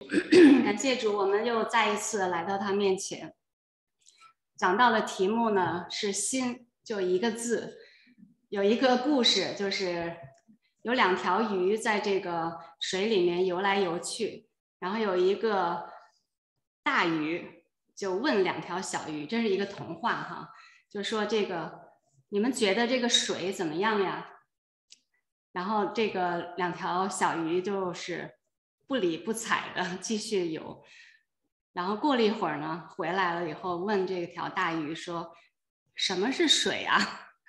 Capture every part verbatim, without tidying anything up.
感谢主，我们又再一次来到他面前。讲到的题目呢是心，就一个字。有一个故事，就是有两条鱼在这个水里面游来游去，然后有一个大鱼就问两条小鱼，这是一个童话哈，就说这个你们觉得这个水怎么样呀？然后这个两条小鱼就是不理不睬的继续游，然后过了一会儿呢，回来了以后问这条大鱼说：“什么是水啊？”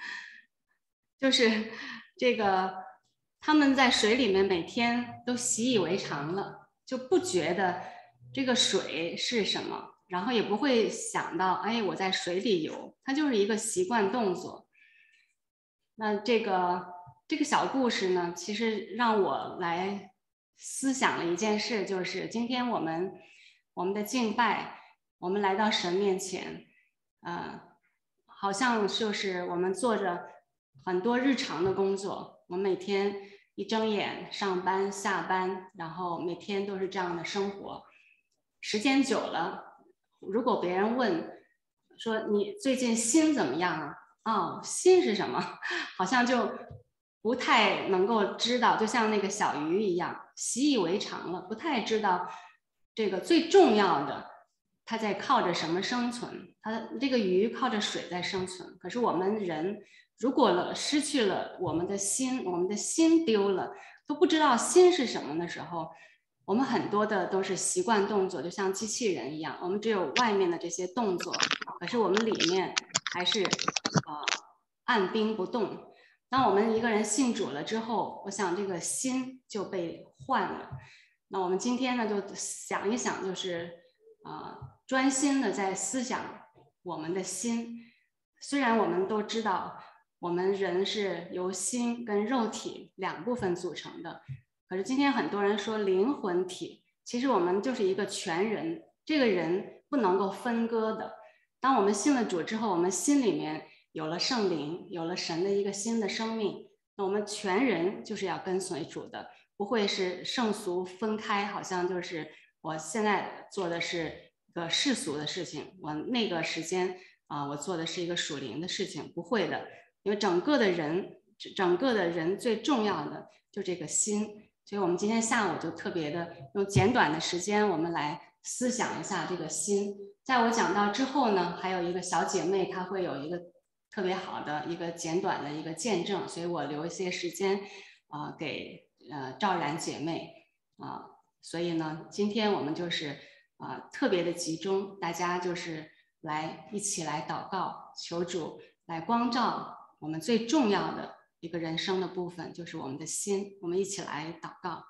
就是这个他们在水里面每天都习以为常了，就不觉得这个水是什么，然后也不会想到，哎，我在水里游，它就是一个习惯动作。那这个这个小故事呢，其实让我来思想了一件事，就是今天我们我们的敬拜，我们来到神面前，呃，好像就是我们做着很多日常的工作，我们每天一睁眼上班下班，然后每天都是这样的生活，时间久了，如果别人问说你最近心怎么样啊？哦，心是什么？好像就不太能够知道，就像那个小鱼一样，习以为常了，不太知道这个最重要的，它在靠着什么生存？它这个鱼靠着水在生存。可是我们人如果了失去了我们的心，我们的心丢了，都不知道心是什么的时候，我们很多的都是习惯动作，就像机器人一样，我们只有外面的这些动作，可是我们里面还是呃按兵不动。当我们一个人信主了之后，我想这个心就被换了。那我们今天呢，就想一想，就是呃专心的在思想我们的心。虽然我们都知道，我们人是由心跟肉体两部分组成的，可是今天很多人说灵魂体，其实我们就是一个全人，这个人不能够分割的。当我们信了主之后，我们心里面有了圣灵，有了神的一个新的生命，那我们全人就是要跟随主的，不会是圣俗分开，好像就是我现在做的是一个世俗的事情，我那个时间啊、呃，我做的是一个属灵的事情，不会的，因为整个的人，整个的人最重要的就这个心。所以我们今天下午就特别的用简短的时间，我们来思想一下这个心。在我讲到之后呢，还有一个小姐妹，她会有一个特别好的一个简短的一个见证，所以我留一些时间啊、呃、给呃赵然姐妹啊、呃。所以呢，今天我们就是啊、呃、特别的集中，大家就是来一起来祷告，求主来光照我们最重要的一个人生的部分，就是我们的心。我们一起来祷告。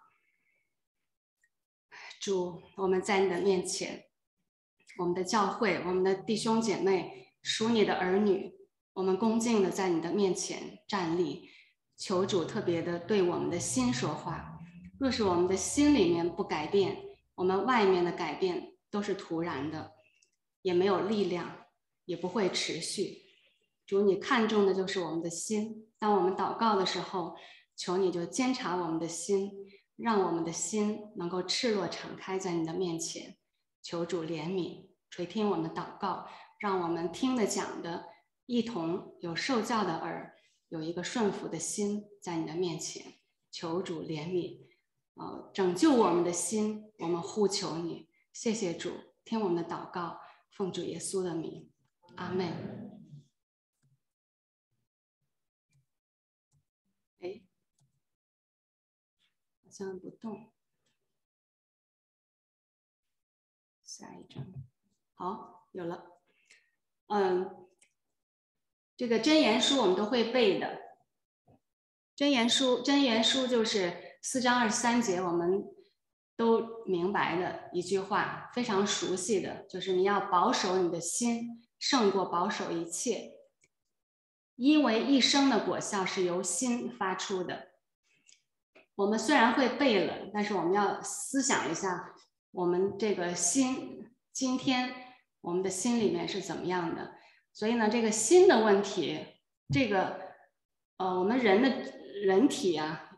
主，我们在你的面前，我们的教会，我们的弟兄姐妹，属你的儿女，我们恭敬的在你的面前站立，求主特别的对我们的心说话。若是我们的心里面不改变，我们外面的改变都是徒然的，也没有力量，也不会持续。主，你看重的就是我们的心。当我们祷告的时候，求你就监察我们的心，让我们的心能够赤裸敞开在你的面前。求主怜悯，垂听我们的祷告，让我们听的讲的一同有受教的耳，有一个顺服的心在你的面前。求主怜悯，呃，拯救我们的心，我们呼求你。谢谢主，听我们的祷告，奉主耶稣的名，阿们。哎，好像不动。下一张，好，有了。嗯，这个箴言书我们都会背的。箴言书，箴言书就是四章二十三节，我们都明白的一句话，非常熟悉的，就是你要保守你的心，胜过保守一切，因为一生的果效是由心发出的。我们虽然会背了，但是我们要思想一下，我们这个心，今天我们的心里面是怎么样的？所以呢，这个心的问题，这个呃，我们人的人体啊，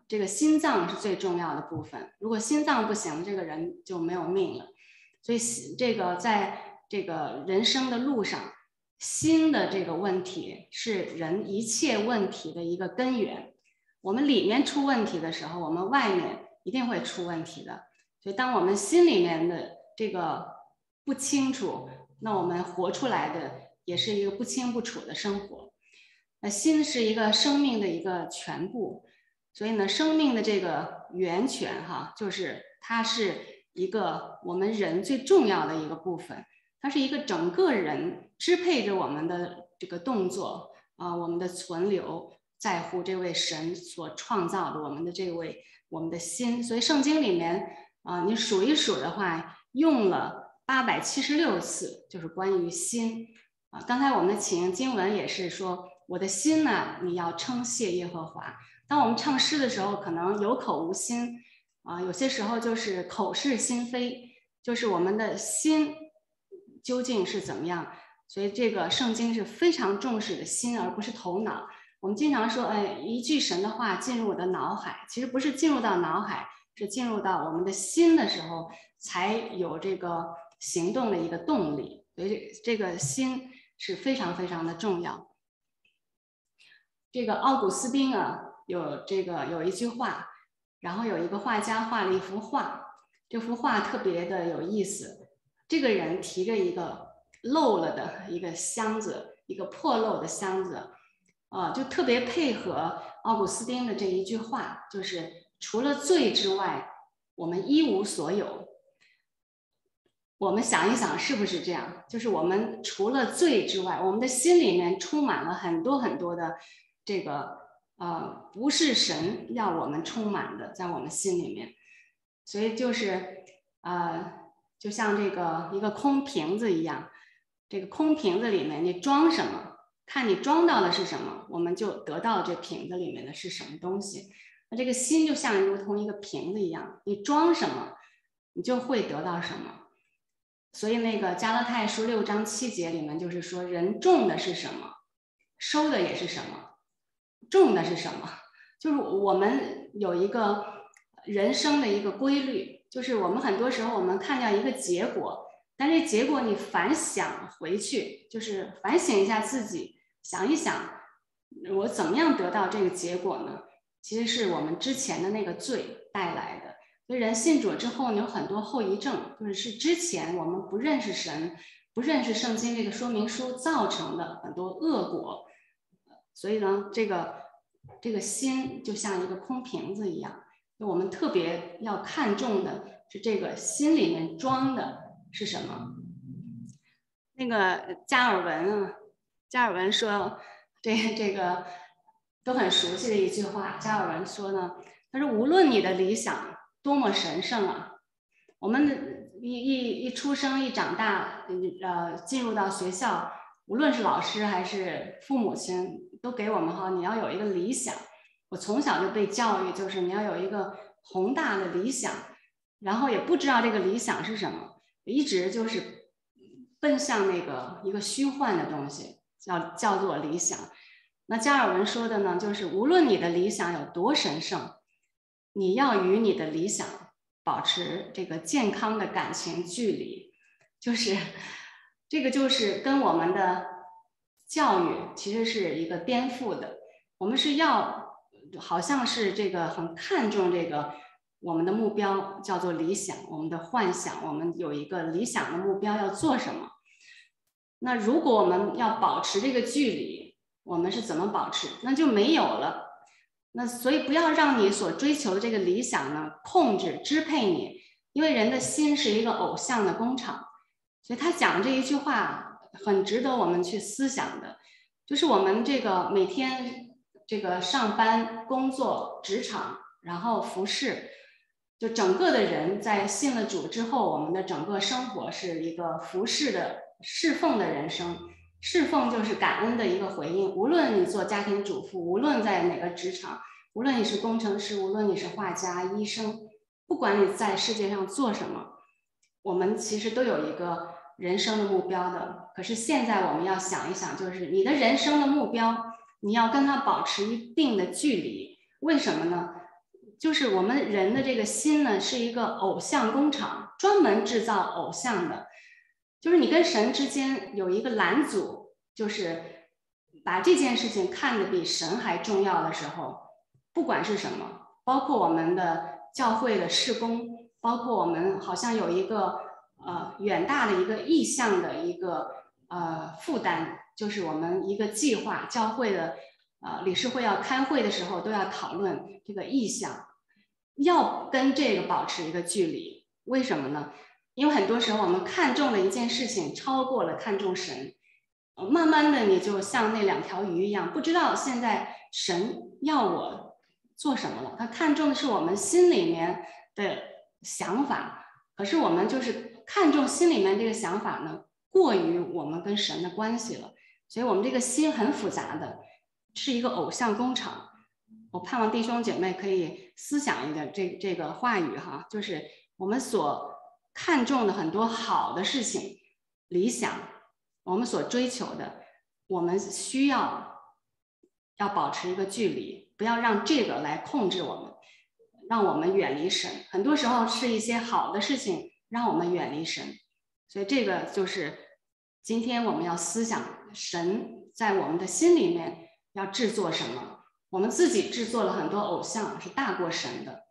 这个心脏是最重要的部分，如果心脏不行，这个人就没有命了。所以这个在这个人生的路上，心的这个问题是人一切问题的一个根源。我们里面出问题的时候，我们外面一定会出问题的。所以当我们心里面的这个不清楚，那我们活出来的也是一个不清不楚的生活。那心是一个生命的一个全部，所以呢，生命的这个源泉哈，就是它是一个我们人最重要的一个部分，它是一个整个人支配着我们的这个动作啊、呃，我们的存留在乎这位神所创造的我们的这位我们的心。所以圣经里面啊、呃，你数一数的话，用了八百七十六次，就是关于心啊。刚才我们的起应经文也是说，我的心呢，你要称谢耶和华。当我们唱诗的时候，可能有口无心啊，有些时候就是口是心非，就是我们的心究竟是怎么样。所以这个圣经是非常重视的心，而不是头脑。我们经常说，哎，一句神的话进入我的脑海，其实不是进入到脑海，是进入到我们的心的时候，才有这个行动的一个动力。所以这个心是非常非常的重要。这个奥古斯丁啊，有这个有一句话，然后有一个画家画了一幅画，这幅画特别的有意思。这个人提着一个漏了的一个箱子，一个破漏的箱子，呃，就特别配合奥古斯丁的这一句话，就是除了罪之外，我们一无所有。我们想一想，是不是这样？就是我们除了罪之外，我们的心里面充满了很多很多的这个呃，不是神要我们充满的，在我们心里面。所以就是呃，就像这个一个空瓶子一样，这个空瓶子里面你装什么，看你装到的是什么，我们就得到这瓶子里面的是什么东西。那这个心就像如同一个瓶子一样，你装什么，你就会得到什么。所以那个加拉太书六章七节里面就是说，人种的是什么，收的也是什么。种的是什么？就是我们有一个人生的一个规律，就是我们很多时候我们看到一个结果，但是结果你反想回去，就是反省一下自己，想一想我怎么样得到这个结果呢？其实是我们之前的那个罪带来的。所以人信主之后，有很多后遗症，就是是之前我们不认识神，不认识圣经这个说明书造成的很多恶果。所以呢，这个这个心就像一个空瓶子一样，我们特别要看重的是这个心里面装的是什么。那个加尔文啊，加尔文说，这这个都很熟悉的一句话。加尔文说呢，他说无论你的理想多么神圣啊，我们一一一出生一长大，呃，进入到学校，无论是老师还是父母亲，都给我们哈，你要有一个理想。我从小就被教育，就是你要有一个宏大的理想，然后也不知道这个理想是什么，一直就是奔向那个一个虚幻的东西，叫叫做理想。那加尔文说的呢，就是无论你的理想有多神圣，你要与你的理想保持这个健康的感情距离，就是这个就是跟我们的教育其实是一个颠覆的。我们是要好像是这个很看重这个我们的目标叫做理想，我们的幻想，我们有一个理想的目标要做什么。那如果我们要保持这个距离，我们是怎么保持？那就没有了。那所以不要让你所追求的这个理想呢控制支配你，因为人的心是一个偶像的工厂。所以他讲这一句话很值得我们去思想的，就是我们这个每天这个上班工作职场，然后服侍，就整个的人在信了主之后，我们的整个生活是一个服侍的侍奉的人生。侍奉就是感恩的一个回应，无论你做家庭主妇，无论在哪个职场，无论你是工程师，无论你是画家、医生，不管你在世界上做什么，我们其实都有一个人生的目标的。可是现在我们要想一想，就是你的人生的目标，你要跟它保持一定的距离。为什么呢？ 就是我们人的这个心呢，是一个偶像工厂，专门制造偶像的。就是你跟神之间有一个拦阻，就是把这件事情看得比神还重要的时候，不管是什么，包括我们的教会的事工，包括我们好像有一个呃远大的一个意向的一个呃负担，就是我们一个计划，教会的呃理事会要开会的时候都要讨论这个意向，要跟这个保持一个距离。为什么呢？因为很多时候我们看重了一件事情，超过了看重神，呃慢慢的你就像那两条鱼一样，不知道现在神要我做什么了。他看重的是我们心里面的想法，可是我们就是看重心里面这个想法呢，过于我们跟神的关系了，所以我们这个心很复杂的，是一个偶像工厂。我盼望弟兄姐妹可以思想一点这这个话语哈，就是我们所看重的很多好的事情、理想，我们所追求的，我们需要要保持一个距离，不要让这个来控制我们，让我们远离神。很多时候是一些好的事情让我们远离神，所以这个就是今天我们要思想神在我们的心里面要制作什么。我们自己制作了很多偶像，是大过神的。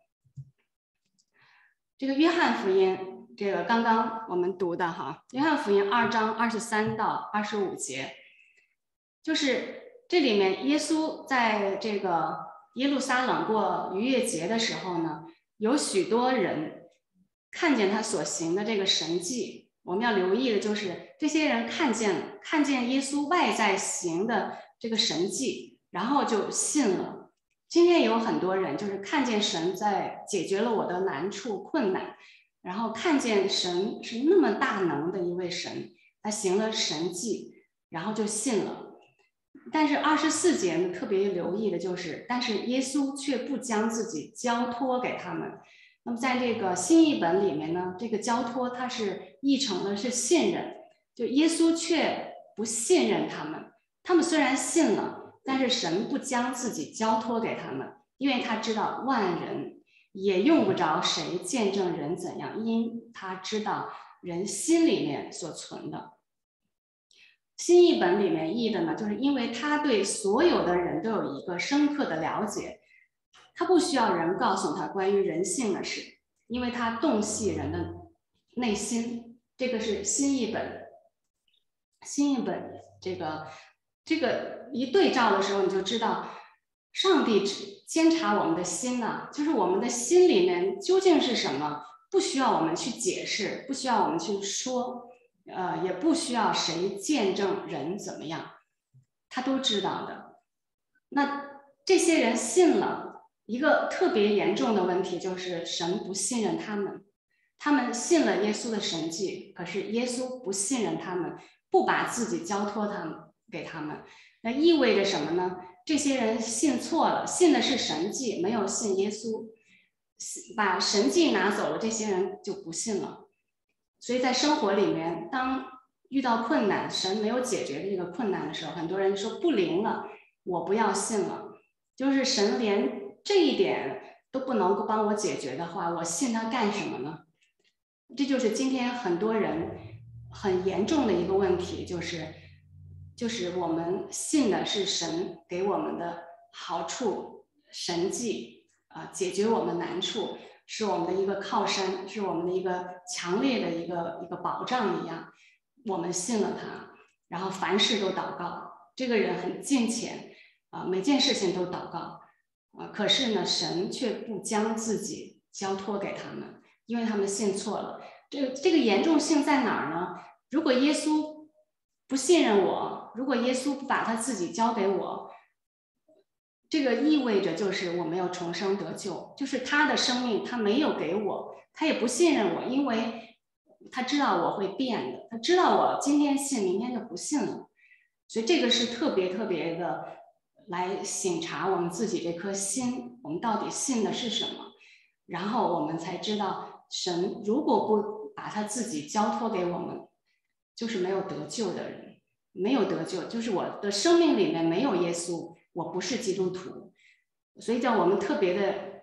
这个约翰福音，这个刚刚我们读的哈，约翰福音二章二十三到二十五节，就是这里面耶稣在这个耶路撒冷过逾越节的时候呢，有许多人看见他所行的这个神迹。我们要留意的就是这些人看见看见耶稣外在行的这个神迹，然后就信了。今天有很多人就是看见神在解决了我的难处困难，然后看见神是那么大能的一位神，他行了神迹，然后就信了。但是二十四节呢，特别留意的就是，但是耶稣却不将自己交托给他们。那么在这个新译本里面呢，这个交托它是译成了是信任，就耶稣却不信任他们。他们虽然信了，但是神不将自己交托给他们，因为他知道万人也用不着谁见证人怎样，因他知道人心里面所存的。新译本里面译的呢，就是因为他对所有的人都有一个深刻的了解，他不需要人告诉他关于人性的事，因为他洞悉人的内心。这个是新译本，新译本这个这个一对照的时候，你就知道上帝监察我们的心呢、啊，就是我们的心里面究竟是什么，不需要我们去解释，不需要我们去说，呃，也不需要谁见证人怎么样，他都知道的。那这些人信了，一个特别严重的问题就是神不信任他们，他们信了耶稣的神迹，可是耶稣不信任他们，不把自己交托他们给他们。那意味着什么呢？这些人信错了，信的是神迹，没有信耶稣，把神迹拿走了，这些人就不信了。所以在生活里面，当遇到困难，神没有解决这个困难的时候，很多人说不灵了，我不要信了。就是神连这一点都不能够帮我解决的话，我信他干什么呢？这就是今天很多人很严重的一个问题，就是就是我们信的是神给我们的好处、神迹啊、呃，解决我们难处，是我们的一个靠山，是我们的一个强烈的一个一个保障一样。我们信了他，然后凡事都祷告，这个人很敬虔啊、呃，每件事情都祷告啊、呃，可是呢，神却不将自己交托给他们，因为他们信错了。这个这个严重性在哪儿呢？如果耶稣不信任我，如果耶稣不把他自己交给我，这个意味着就是我没有重生得救，就是他的生命他没有给我，他也不信任我，因为他知道我会变的，他知道我今天信，明天就不信了。所以这个是特别特别的来省察我们自己这颗心，我们到底信的是什么，然后我们才知道神如果不把他自己交托给我们，就是没有得救的人，没有得救，就是我的生命里面没有耶稣，我不是基督徒。所以叫我们特别的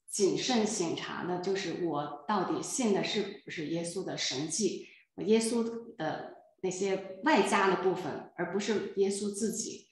谨慎省察的，就是我到底信的是不是耶稣的神迹，耶稣的那些外加的部分，而不是耶稣自己。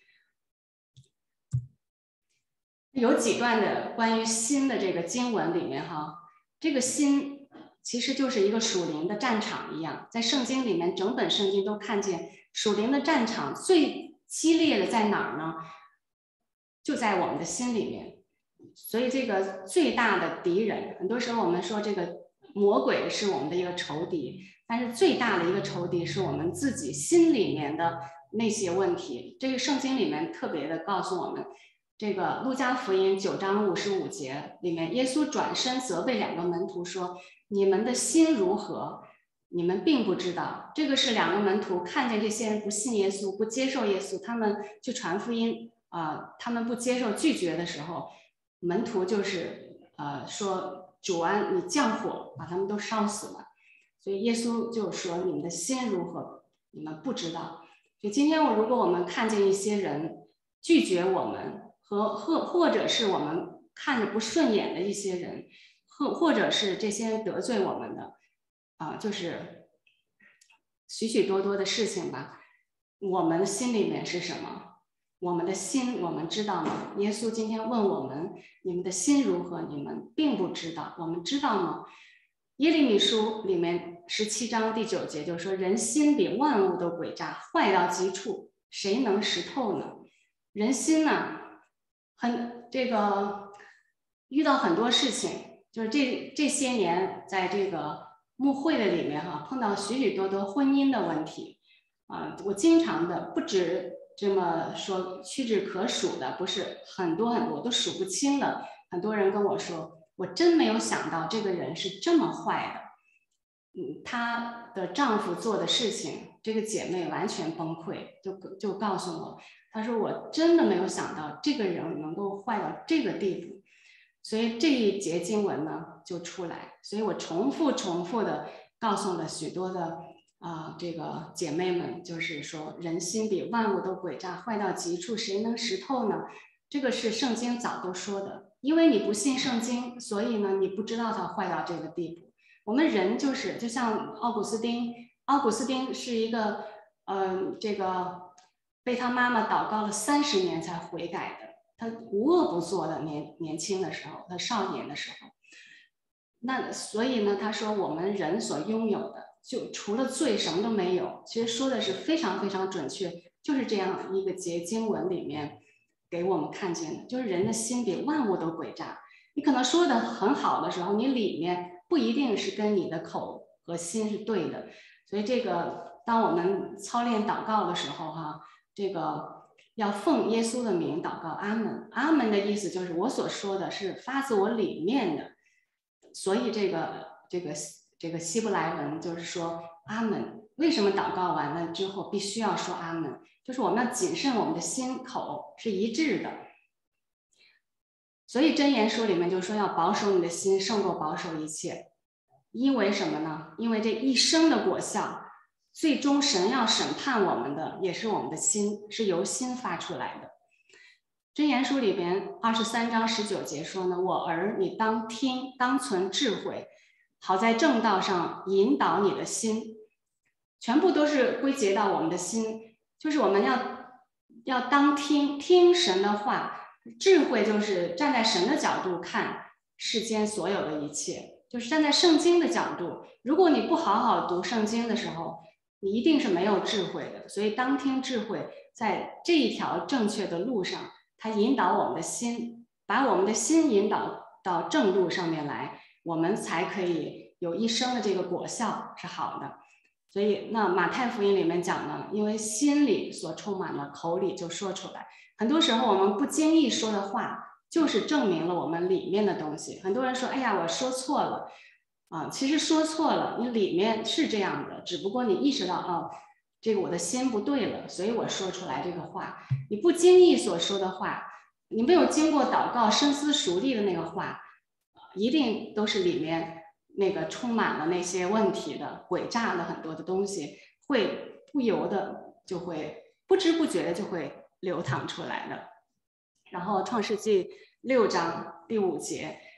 有几段的关于心的这个经文里面哈，这个心其实就是一个属灵的战场一样，在圣经里面整本圣经都看见属灵的战场最激烈的在哪儿呢？就在我们的心里面。所以这个最大的敌人，很多时候我们说这个魔鬼是我们的一个仇敌，但是最大的一个仇敌是我们自己心里面的那些问题。这个圣经里面特别的告诉我们，这个路加福音九章五十五节里面，耶稣转身责备两个门徒说：你们的心如何，你们并不知道。这个是两个门徒看见这些人不信耶稣，不接受耶稣，他们去传福音啊、呃，他们不接受拒绝的时候，门徒就是呃说主啊，你降火把他们都烧死了。所以耶稣就说你们的心如何，你们不知道。所以今天我如果我们看见一些人拒绝我们，和或或者是我们看着不顺眼的一些人，或或者是这些人得罪我们的啊、呃，就是许许多多的事情吧。我们心里面是什么？我们的心我们知道吗？耶稣今天问我们，你们的心如何？你们并不知道。我们知道吗？耶利米书里面十七章第九节就说，人心比万物都诡诈，坏到极处，谁能识透呢？人心呢，很这个遇到很多事情，就是这这些年在这个牧会的里面哈，碰到许许多多婚姻的问题啊、呃，我经常的不止这么说屈指可数的，不是很多很多都数不清的。很多人跟我说，我真没有想到这个人是这么坏的。嗯，她的丈夫做的事情，这个姐妹完全崩溃，就就告诉我，她说我真的没有想到这个人能够坏到这个地步。所以这一节经文呢就出来，所以我重复重复的告诉了许多的啊、呃，这个姐妹们，就是说人心比万物都诡诈，坏到极处，谁能识透呢？这个是圣经早都说的，因为你不信圣经，所以呢你不知道它坏到这个地步。我们人就是就像奥古斯丁，奥古斯丁是一个呃这个被他妈妈祷告了三十年才悔改的，他无恶不作的年年轻的时候，他少年的时候。那所以呢，他说我们人所拥有的，就除了罪什么都没有。其实说的是非常非常准确，就是这样一个节经文里面给我们看见的，就是人的心比万物都诡诈。你可能说的很好的时候，你里面不一定是跟你的口和心是对的。所以这个当我们操练祷告的时候哈，这个要奉耶稣的名祷告，阿门。阿门的意思就是我所说的是发自我里面的。所以这个这个这个希伯来文就是说阿门。为什么祷告完了之后必须要说阿门？就是我们要谨慎我们的心口是一致的。所以箴言书里面就说要保守你的心胜过保守一切。因为什么呢？因为这一生的果效，最终神要审判我们的也是我们的心，是由心发出来的。箴言书里边二十三章十九节说呢，我儿，你当听，当存智慧，好在正道上引导你的心。全部都是归结到我们的心，就是我们要要当听听神的话。智慧就是站在神的角度看世间所有的一切，就是站在圣经的角度。如果你不好好读圣经的时候，你一定是没有智慧的。所以当听智慧，在这一条正确的路上，它引导我们的心，把我们的心引导到正路上面来，我们才可以有一生的这个果效是好的。所以那马太福音里面讲呢，因为心里所充满了，口里就说出来。很多时候我们不经意说的话，就是证明了我们里面的东西。很多人说，哎呀，我说错了啊，其实说错了，你里面是这样的，只不过你意识到哦，这个我的心不对了，所以我说出来这个话。你不经意所说的话，你没有经过祷告深思熟虑的那个话，一定都是里面那个充满了那些问题的诡诈的很多的东西，会不由的就会不知不觉的就会流淌出来的。然后创世纪六章第五节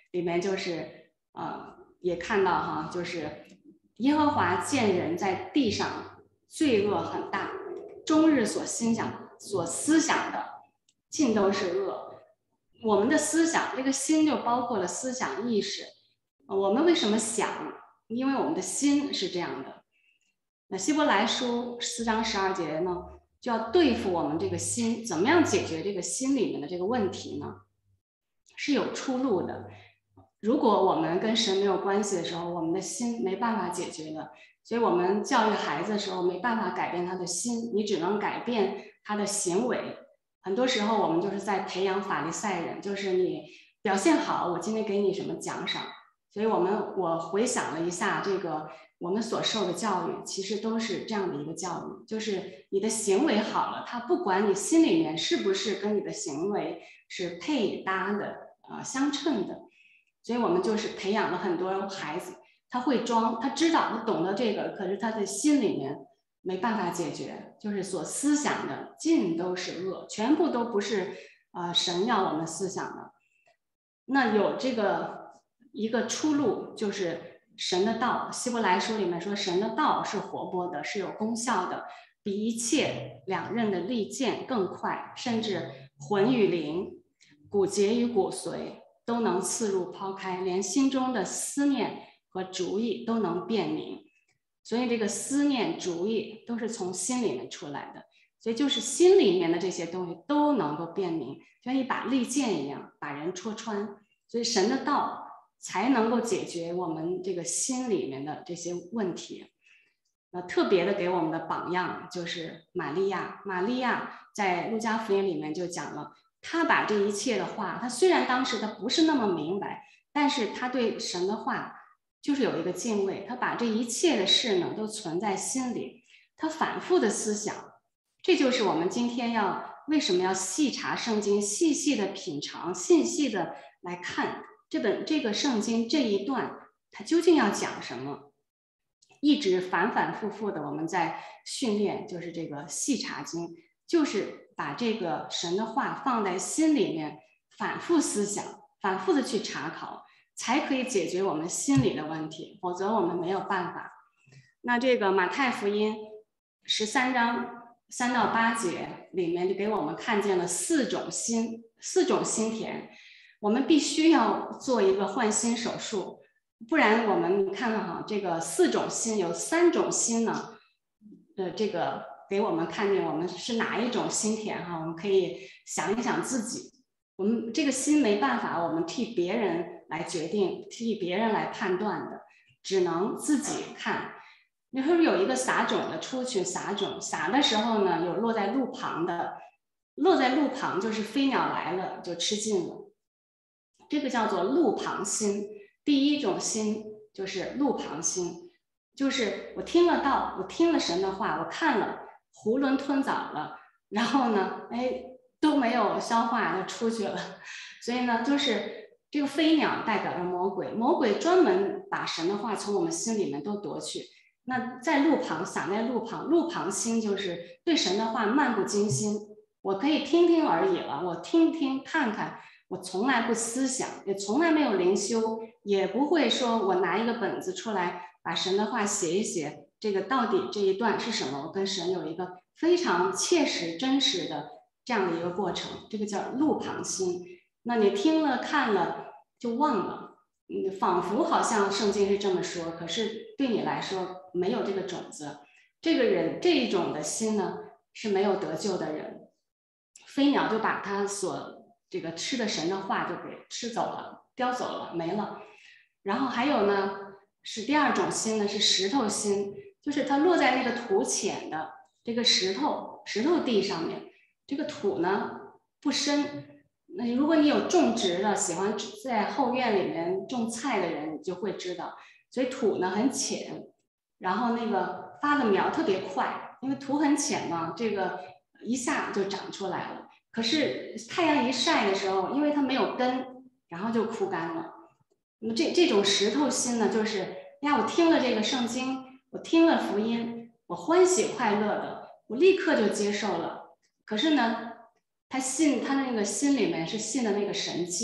里面就是呃也看到哈，就是耶和华见人在地上罪恶很大，终日所心想所思想的尽都是恶。我们的思想，这个心就包括了思想意识。我们为什么想？因为我们的心是这样的。那希伯来书四章十二节呢，就要对付我们这个心，怎么样解决这个心里面的这个问题呢？是有出路的。如果我们跟神没有关系的时候，我们的心没办法解决的。所以我们教育孩子的时候，没办法改变他的心，你只能改变他的行为。很多时候我们就是在培养法利赛人，就是你表现好，我今天给你什么奖赏。所以我们我回想了一下这个我们所受的教育，其实都是这样的一个教育，就是你的行为好了，他不管你心里面是不是跟你的行为是配搭的啊、呃、相称的。所以我们就是培养了很多孩子，他会装，他知道他懂得这个，可是他的心里面没办法解决，就是所思想的尽都是恶，全部都不是呃神要我们思想的。那有这个一个出路，就是神的道。希伯来书里面说，神的道是活泼的，是有功效的，比一切两刃的利剑更快，甚至魂与灵、骨节与骨髓都能刺入抛开，连心中的思念和主意都能辨明。所以这个思念、主意都是从心里面出来的，所以就是心里面的这些东西都能够辨明，就像一把利剑一样，把人戳穿。所以神的道才能够解决我们这个心里面的这些问题。那特别的给我们的榜样就是玛利亚，玛利亚在路加福音里面就讲了，她把这一切的话，她虽然当时她不是那么明白，但是她对神的话就是有一个敬畏，她把这一切的事呢都存在心里，她反复的思想。这就是我们今天要为什么要细查圣经，细细的品尝，细细的来看这本这个圣经这一段它究竟要讲什么，一直反反复复的我们在训练，就是这个细查经，就是把这个神的话放在心里面，反复思想，反复的去查考，才可以解决我们心里的问题，否则我们没有办法。那这个马太福音十三章三到八节里面就给我们看见了四种心，四种心田，我们必须要做一个换心手术，不然我们你看看哈，这个四种心有三种心呢，呃，这个给我们看见我们是哪一种心田哈，我们可以想一想自己，我们这个心没办法，我们替别人来决定，替别人来判断的，只能自己看。你说有一个撒种的出去撒种，撒的时候呢，有落在路旁的，落在路旁就是飞鸟来了就吃尽了，这个叫做路旁心。第一种心就是路旁心，就是我听了道，我听了神的话，我看了，囫囵吞枣了，然后呢，哎，都没有消化就出去了。所以呢，就是这个飞鸟代表着魔鬼，魔鬼专门把神的话从我们心里面都夺去。那在路旁撒在路旁，路旁心就是对神的话漫不经心，我可以听听而已了，我听听看看，我从来不思想，也从来没有灵修，也不会说我拿一个本子出来把神的话写一写，这个到底这一段是什么，我跟神有一个非常切实真实的这样的一个过程，这个叫路旁心。那你听了看了就忘了，嗯，仿佛好像圣经是这么说，可是对你来说没有这个种子，这个人这一种的心呢是没有得救的人。飞鸟就把他所这个吃的神的话就给吃走了，叼走了，没了。然后还有呢是第二种心呢，是石头心，就是它落在那个土浅的这个石头石头地上面，这个土呢不深。那如果你有种植的，喜欢在后院里面种菜的人，你就会知道，所以土呢很浅，然后那个发的苗特别快，因为土很浅嘛，这个一下就长出来了。可是太阳一晒的时候，因为它没有根，然后就枯干了。那么这这种石头心呢，就是呀，我听了这个圣经，我听了福音，我欢喜快乐的，我立刻就接受了。可是呢，他信他那个心里面是信的那个神迹，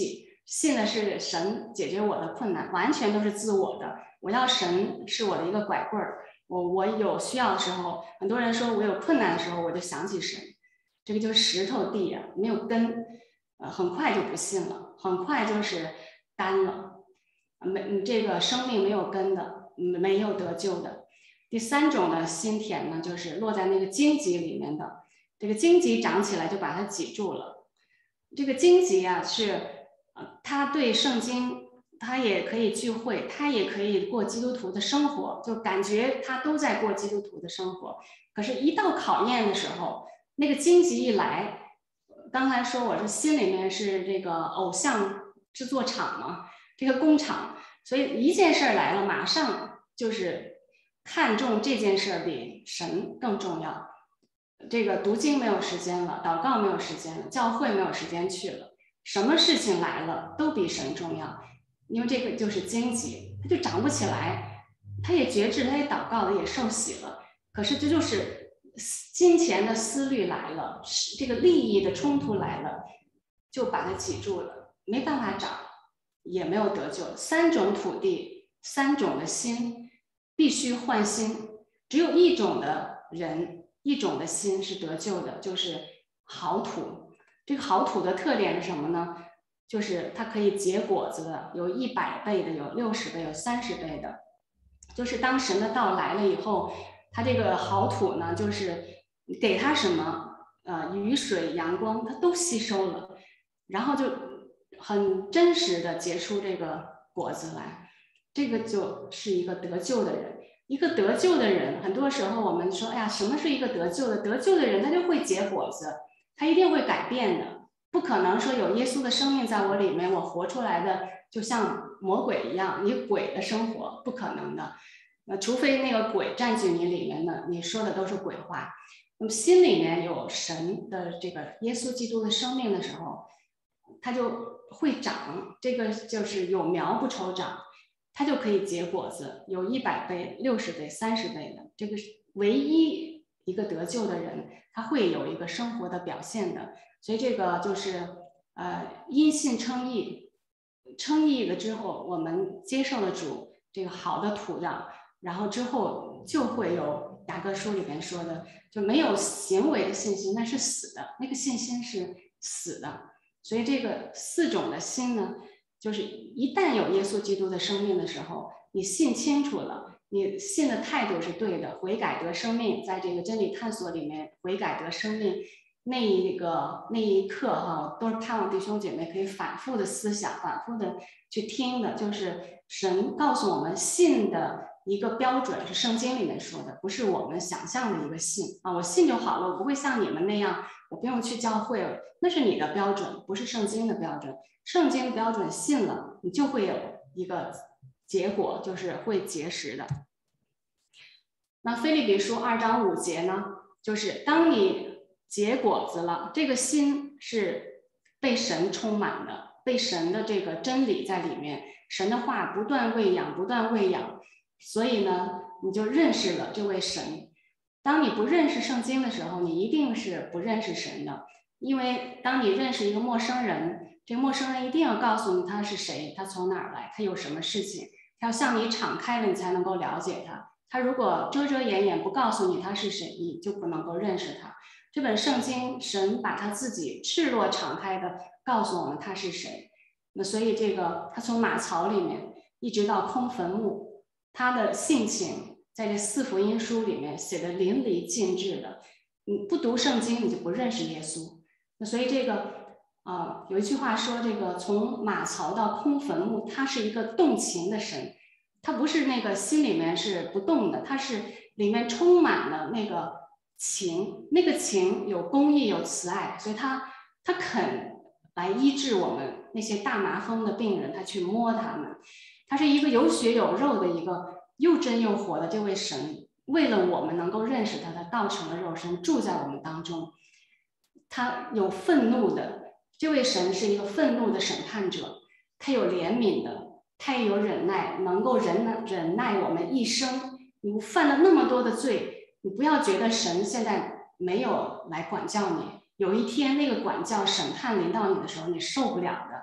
信的是神解决我的困难，完全都是自我的。我要神是我的一个拐棍儿，我我有需要的时候，很多人说我有困难的时候，我就想起神，这个就是石头地啊，没有根，呃，很快就不信了，很快就是干了，没这个生命没有根的，没有得救的。第三种的心田呢，就是落在那个荆棘里面的，这个荆棘长起来就把它挤住了。这个荆棘啊，是呃，他对圣经，他也可以聚会，他也可以过基督徒的生活，就感觉他都在过基督徒的生活。可是，一到考验的时候，那个荆棘一来，刚才说我这心里面是这个偶像制作厂嘛，这个工厂，所以一件事来了，马上就是看重这件事比神更重要。这个读经没有时间了，祷告没有时间了，教会没有时间去了，什么事情来了都比神重要，因为这个就是荆棘，它就长不起来，他也觉知，他也祷告了，也受洗了，可是这就是金钱的思虑来了，这个利益的冲突来了，就把它挤住了，没办法长，也没有得救。三种土地，三种的心，必须换心，只有一种的人，一种的心是得救的，就是好土。这个好土的特点是什么呢？就是它可以结果子的，有一百倍的，有六十倍，有三十倍的。就是当神的道来了以后，它这个好土呢，就是给它什么，呃，雨水、阳光，它都吸收了，然后就很真实的结出这个果子来。这个就是一个得救的人。一个得救的人，很多时候我们说，哎呀，什么是一个得救的？得救的人他就会结果子，他一定会改变的，不可能说有耶稣的生命在我里面，我活出来的就像魔鬼一样，以鬼的生活，不可能的。呃，除非那个鬼占据你里面的，你说的都是鬼话。那么心里面有神的这个耶稣基督的生命的时候，他就会长，这个就是有苗不愁长。它就可以结果子，有一百倍、六十倍、三十倍的。这个是唯一一个得救的人，他会有一个生活的表现的。所以这个就是呃因信称义，称义了之后，我们接受了主这个好的土壤，然后之后就会有雅各书里面说的，就没有行为的信心，那是死的，那个信心是死的。所以这个四种的心呢，就是一旦有耶稣基督的生命的时候，你信清楚了，你信的态度是对的，悔改得生命，在这个真理探索里面悔改得生命，那一个那一刻哈，都是盼望弟兄姐妹可以反复的思想，反复的去听的，就是神告诉我们信的一个标准是圣经里面说的，不是我们想象的一个信啊，我信就好了，我不会像你们那样，我不用去教会了，那是你的标准，不是圣经的标准。圣经的标准信了，你就会有一个结果，就是会结实的。那腓立比书二章五节呢，就是当你结果子了，这个心是被神充满的，被神的这个真理在里面，神的话不断喂养，不断喂养，所以呢，你就认识了这位神。当你不认识圣经的时候，你一定是不认识神的，因为当你认识一个陌生人，这个陌生人一定要告诉你他是谁，他从哪儿来，他有什么事情，他要向你敞开了，你才能够了解他。他如果遮遮掩掩不告诉你他是谁，你就不能够认识他。这本圣经，神把他自己赤裸敞开的告诉我们他是谁。那所以这个他从马槽里面一直到空坟墓，他的性情在这四福音书里面写的淋漓尽致的。你不读圣经，你就不认识耶稣。那所以这个。啊，有一句话说，这个从马槽到空坟墓，他是一个动情的神，他不是那个心里面是不动的，他是里面充满了那个情，那个情有公义有慈爱，所以他他肯来医治我们那些大麻风的病人，他去摸他们，他是一个有血有肉的一个又真又活的这位神，为了我们能够认识他，他道成了肉身住在我们当中，他有愤怒的。这位神是一个愤怒的审判者，他有怜悯的，他也有忍耐，能够忍耐忍耐我们一生。你犯了那么多的罪，你不要觉得神现在没有来管教你，有一天那个管教审判临到你的时候，你受不了的。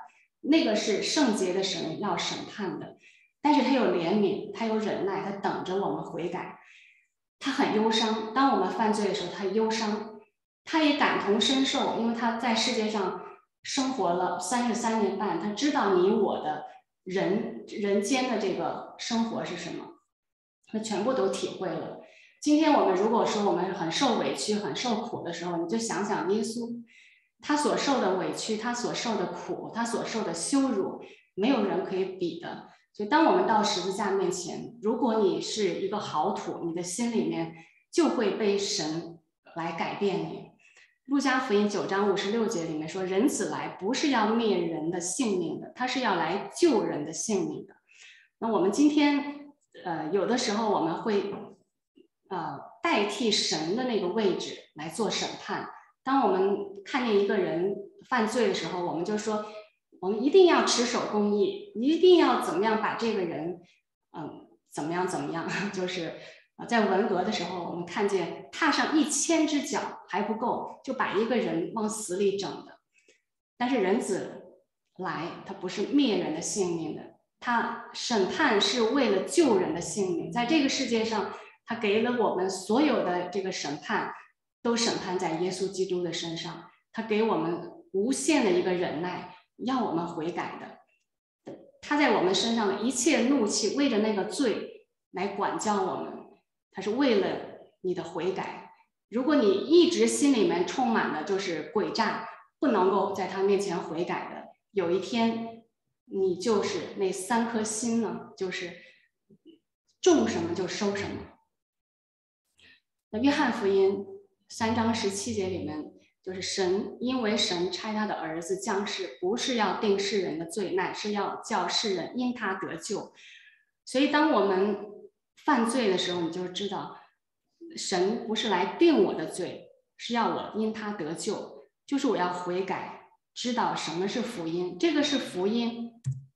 那个是圣洁的神要审判的，但是他有怜悯，他有忍耐，他等着我们悔改。他很忧伤，当我们犯罪的时候，他忧伤，他也感同身受，因为他在世界上生活了三十三年半，他知道你我的人人间的这个生活是什么，他全部都体会了。今天我们如果说我们很受委屈、很受苦的时候，你就想想耶稣，他所受的委屈，他所受的苦，他所受的羞辱，没有人可以比的。所以当我们到十字架面前，如果你是一个好土，你的心里面就会被神来改变你。路加福音九章五十六节里面说，人子来不是要灭人的性命的，他是要来救人的性命的。那我们今天呃有的时候我们会呃代替神的那个位置来做审判。当我们看见一个人犯罪的时候，我们就说我们一定要持守公义，一定要怎么样把这个人嗯怎么样怎么样，就是在文革的时候，我们看见踏上一千只脚还不够，就把一个人往死里整的。但是人子来，他不是灭人的性命的，他审判是为了救人的性命。在这个世界上，他给了我们所有的这个审判，都审判在耶稣基督的身上。他给我们无限的一个忍耐，要我们悔改的。他在我们身上的一切怒气，为着那个罪来管教我们。他是为了你的悔改。如果你一直心里面充满的就是诡诈，不能够在他面前悔改的，有一天你就是那三颗心呢，就是种什么就收什么。那约翰福音三章十七节里面，就是神因为神差他的儿子降世，不是要定世人的罪，乃是要叫世人因他得救。所以当我们犯罪的时候，你就知道神不是来定我的罪，是要我因他得救，就是我要悔改，知道什么是福音，这个是福音。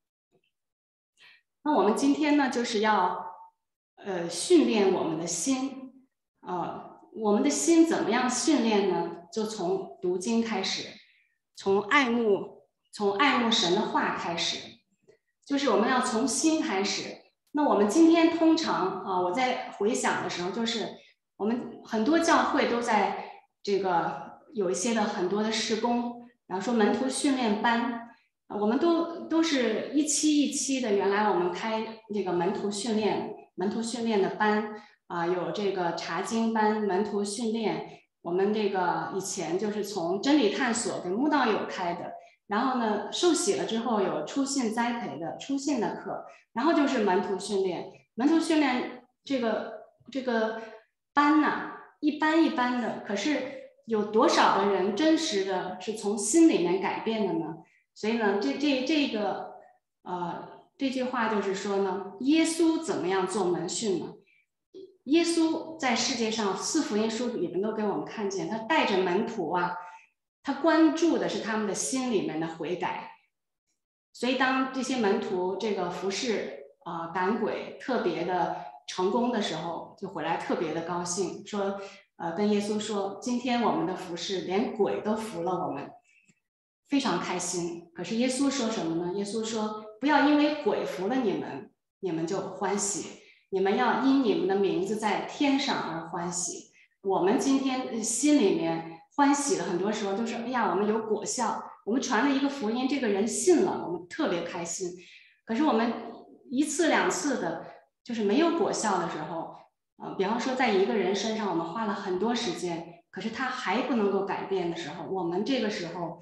那我们今天呢，就是要呃训练我们的心，呃，我们的心怎么样训练呢？就从读经开始，从爱慕从爱慕神的话开始，就是我们要从心开始。那我们今天通常啊，我在回想的时候，就是我们很多教会都在这个有一些的很多的事工，然后说门徒训练班，我们都都是一期一期的。原来我们开这个门徒训练门徒训练的班啊，有这个查经班、门徒训练。我们这个以前就是从真理探索给慕道友开的。然后呢，受洗了之后有初信栽培的初信的课，然后就是门徒训练。门徒训练这个这个班呢，一般一般的，可是有多少的人真实的是从心里面改变的呢？所以呢，这这这个呃这句话就是说呢，耶稣怎么样做门训呢？耶稣在世界上四福音书里面都给我们看见，他带着门徒啊。他关注的是他们的心里面的悔改，所以当这些门徒这个服侍啊、呃、赶鬼特别的成功的时候，就回来特别的高兴，说呃跟耶稣说，今天我们的服侍连鬼都服了我们，非常开心。可是耶稣说什么呢？耶稣说，不要因为鬼服了你们，你们就欢喜，你们要因你们的名字在天上而欢喜。我们今天心里面欢喜的很多时候都是，哎呀，我们有果效，我们传了一个福音，这个人信了，我们特别开心。可是我们一次两次的，就是没有果效的时候，呃，比方说在一个人身上，我们花了很多时间，可是他还不能够改变的时候，我们这个时候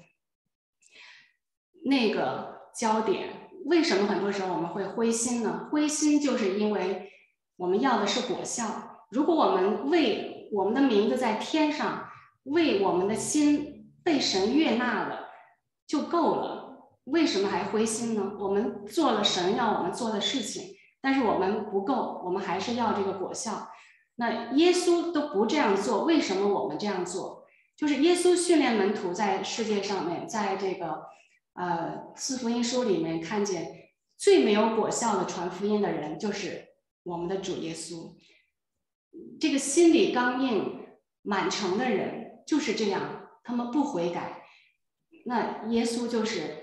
那个焦点，为什么很多时候我们会灰心呢？灰心就是因为我们要的是果效。如果我们为我们的名字在天上，为我们的心被神悦纳了就够了，为什么还灰心呢？我们做了神要我们做的事情，但是我们不够，我们还是要这个果效。那耶稣都不这样做，为什么我们这样做？就是耶稣训练门徒在世界上面，在这个呃四福音书里面看见最没有果效的传福音的人就是我们的主耶稣。这个心理刚硬满城的人就是这样，他们不悔改。那耶稣就是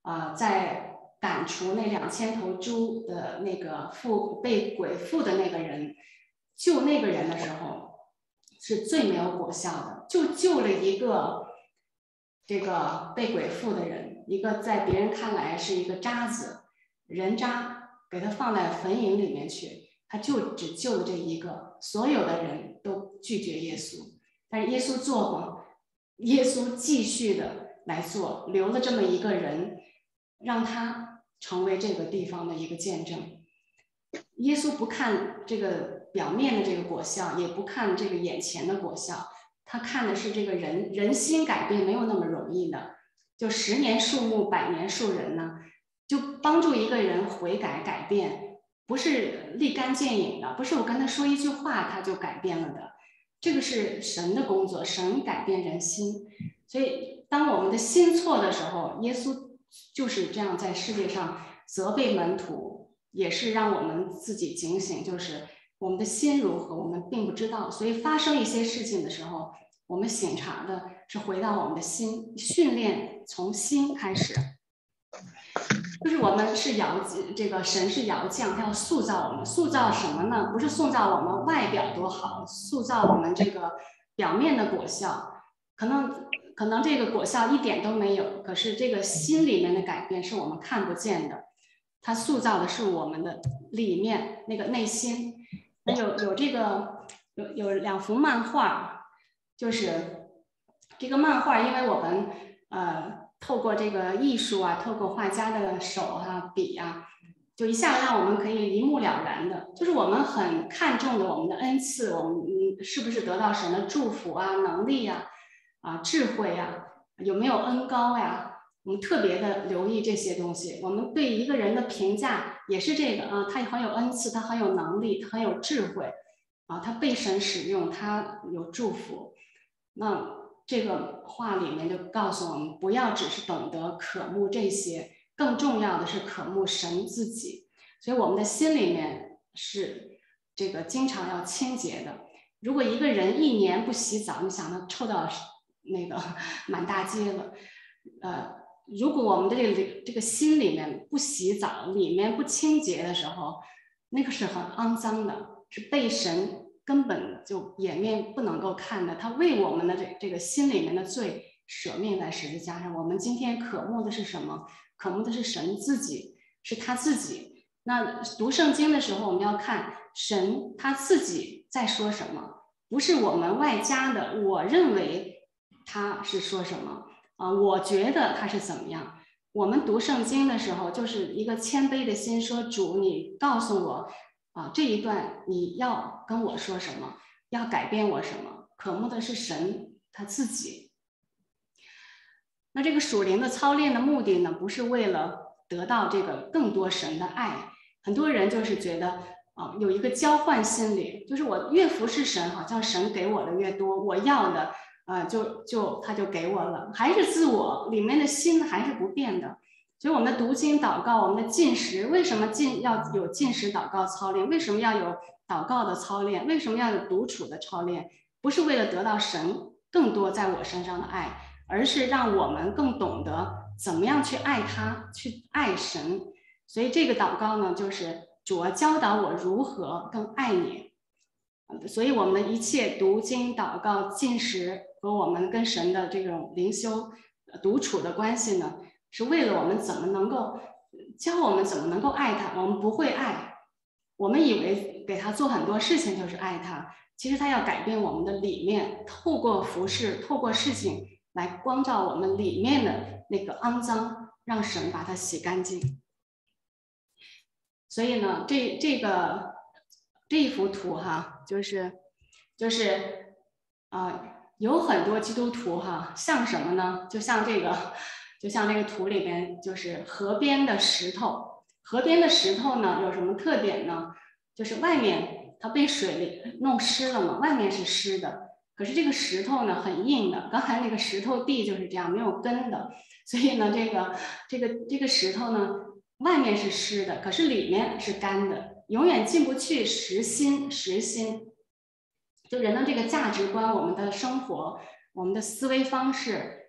呃，在赶除那两千头猪的那个附被鬼附的那个人，救那个人的时候，是最没有果效的，就救了一个这个被鬼附的人，一个在别人看来是一个渣子人渣，给他放在坟茔里面去，他就只救了这一个，所有的人都拒绝耶稣，但是耶稣做吗？耶稣继续的来做，留了这么一个人，让他成为这个地方的一个见证。耶稣不看这个表面的这个果效，也不看这个眼前的果效，他看的是这个人人心改变没有那么容易的，就十年树木，百年树人呢，就帮助一个人悔改改变，不是立竿见影的，不是我跟他说一句话他就改变了的，这个是神的工作，神改变人心。所以当我们的心错的时候，耶稣就是这样在世界上责备门徒，也是让我们自己警醒，就是我们的心如何我们并不知道，所以发生一些事情的时候，我们省察的是回到我们的心，训练从心开始，就是我们是窑这个神是窑匠，他要塑造我们，塑造什么呢？不是塑造我们外表多好，塑造我们这个表面的果效，可能可能这个果效一点都没有，可是这个心里面的改变是我们看不见的，它塑造的是我们的里面那个内心。有有这个有有两幅漫画，就是这个漫画，因为我们呃透过这个艺术啊，透过画家的手啊笔啊，就一下让我们可以一目了然的，就是我们很看重的我们的恩赐，我们是不是得到神的祝福啊、能力呀、啊、啊智慧呀、啊，有没有恩高呀？我们特别的留意这些东西，我们对一个人的评价也是这个啊，他很有恩赐，他很有能力，他很有智慧，啊，他被神使用，他有祝福。那这个话里面就告诉我们，不要只是懂得渴慕这些，更重要的是渴慕神自己。所以我们的心里面是这个经常要清洁的。如果一个人一年不洗澡，你想他臭到那个满大街了，呃。如果我们的这个这个心里面不洗澡，里面不清洁的时候，那个是很肮脏的，是被神根本就掩面不能够看的。他为我们的这这个心里面的罪舍命在十字架上。我们今天渴慕的是什么？渴慕的是神自己，是他自己。那读圣经的时候，我们要看神他自己在说什么，不是我们外加的。我认为他是说什么。啊，我觉得他是怎么样？我们读圣经的时候，就是一个谦卑的心，说主，你告诉我，啊，这一段你要跟我说什么，要改变我什么？渴慕的是神他自己。那这个属灵的操练的目的呢，不是为了得到这个更多神的爱。很多人就是觉得啊，有一个交换心理，就是我越服侍神，好像神给我的越多，我要的。呃，就就他就给我了，还是自我里面的心还是不变的。所以我们的读经祷告，我们的进食，为什么进要有进食祷告操练？为什么要有祷告的操练？为什么要有独处的操练？不是为了得到神更多在我身上的爱，而是让我们更懂得怎么样去爱他，去爱神。所以这个祷告呢，就是主啊，教导我如何更爱你。所以我们的一切读经、祷告、进食和我们跟神的这种灵修、独处的关系呢，是为了我们怎么能够教我们怎么能够爱他。我们不会爱，我们以为给他做很多事情就是爱他，其实他要改变我们的里面，透过服侍、透过事情来光照我们里面的那个肮脏，让神把它洗干净。所以呢，这这个。这一幅图哈，就是就是啊、呃，有很多基督徒哈，像什么呢？就像这个，就像这个图里边，就是河边的石头。河边的石头呢，有什么特点呢？就是外面它被水里弄湿了嘛，外面是湿的，可是这个石头呢很硬的。刚才那个石头地就是这样，没有根的，所以呢，这个这个这个石头呢，外面是湿的，可是里面是干的。永远进不去实心，实心，就人的这个价值观，我们的生活，我们的思维方式，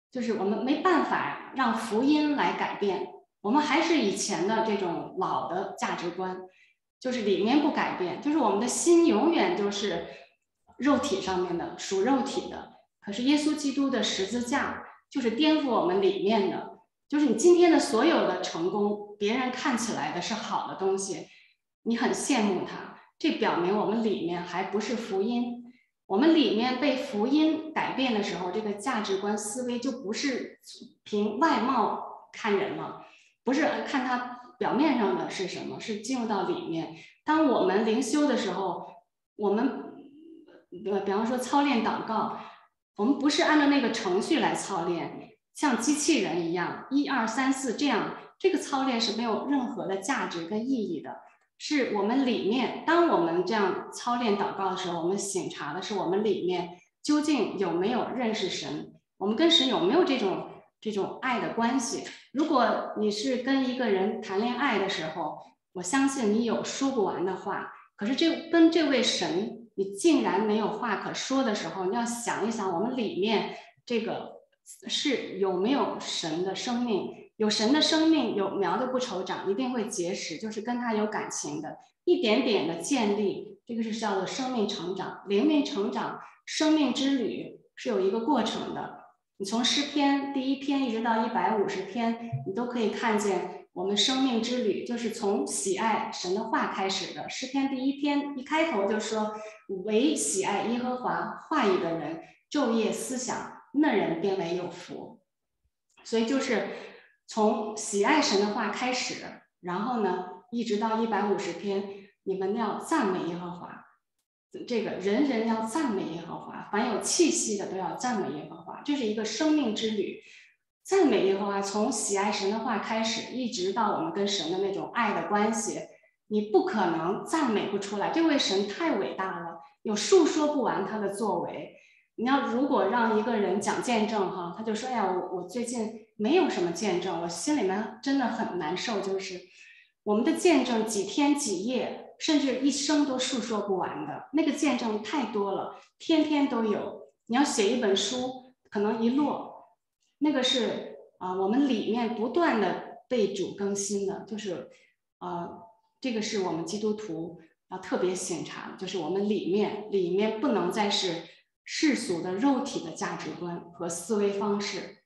就是我们没办法让福音来改变，我们还是以前的这种老的价值观，就是里面不改变，就是我们的心永远就是肉体上面的，属肉体的。可是耶稣基督的十字架就是颠覆我们里面的，就是你今天的所有的成功，别人看起来的是好的东西，你很羡慕他，这表明我们里面还不是福音。我们里面被福音改变的时候，这个价值观思维就不是凭外貌看人了，不是看他表面上的是什么，是进入到里面。当我们灵修的时候，我们呃，比方说操练祷告，我们不是按照那个程序来操练，像机器人一样，一二三四这样，这个操练是没有任何的价值跟意义的。是我们里面，当我们这样操练祷告的时候，我们省察的是我们里面究竟有没有认识神，我们跟神有没有这种这种爱的关系。如果你是跟一个人谈恋爱的时候，我相信你有说不完的话，可是这跟这位神你竟然没有话可说的时候，你要想一想，我们里面这个是有没有神的生命。有神的生命，有苗的不愁长，一定会结实，就是跟他有感情的，一点点的建立，这个是叫做生命成长、灵命成长。生命之旅是有一个过程的，你从诗篇第一篇一直到一百五十篇，你都可以看见我们生命之旅就是从喜爱神的话开始的。诗篇第一篇一开头就说：“唯喜爱耶和华话语的人，昼夜思想，那人便为有福。”所以就是从喜爱神的话开始，然后呢，一直到一百五十篇，你们要赞美耶和华。这个人人要赞美耶和华，凡有气息的都要赞美耶和华，这是一个生命之旅。赞美耶和华，从喜爱神的话开始，一直到我们跟神的那种爱的关系，你不可能赞美不出来。这位神太伟大了，有述说不完他的作为。你要如果让一个人讲见证哈，他就说：“哎呀，我我最近没有什么见证，我心里面真的很难受。”就是我们的见证几天几夜，甚至一生都述说不完的，那个见证太多了，天天都有。你要写一本书，可能一摞，那个是啊、呃，我们里面不断的被主更新的，就是呃，这个是我们基督徒要特别省察的，就是我们里面里面不能再是世俗的肉体的价值观和思维方式。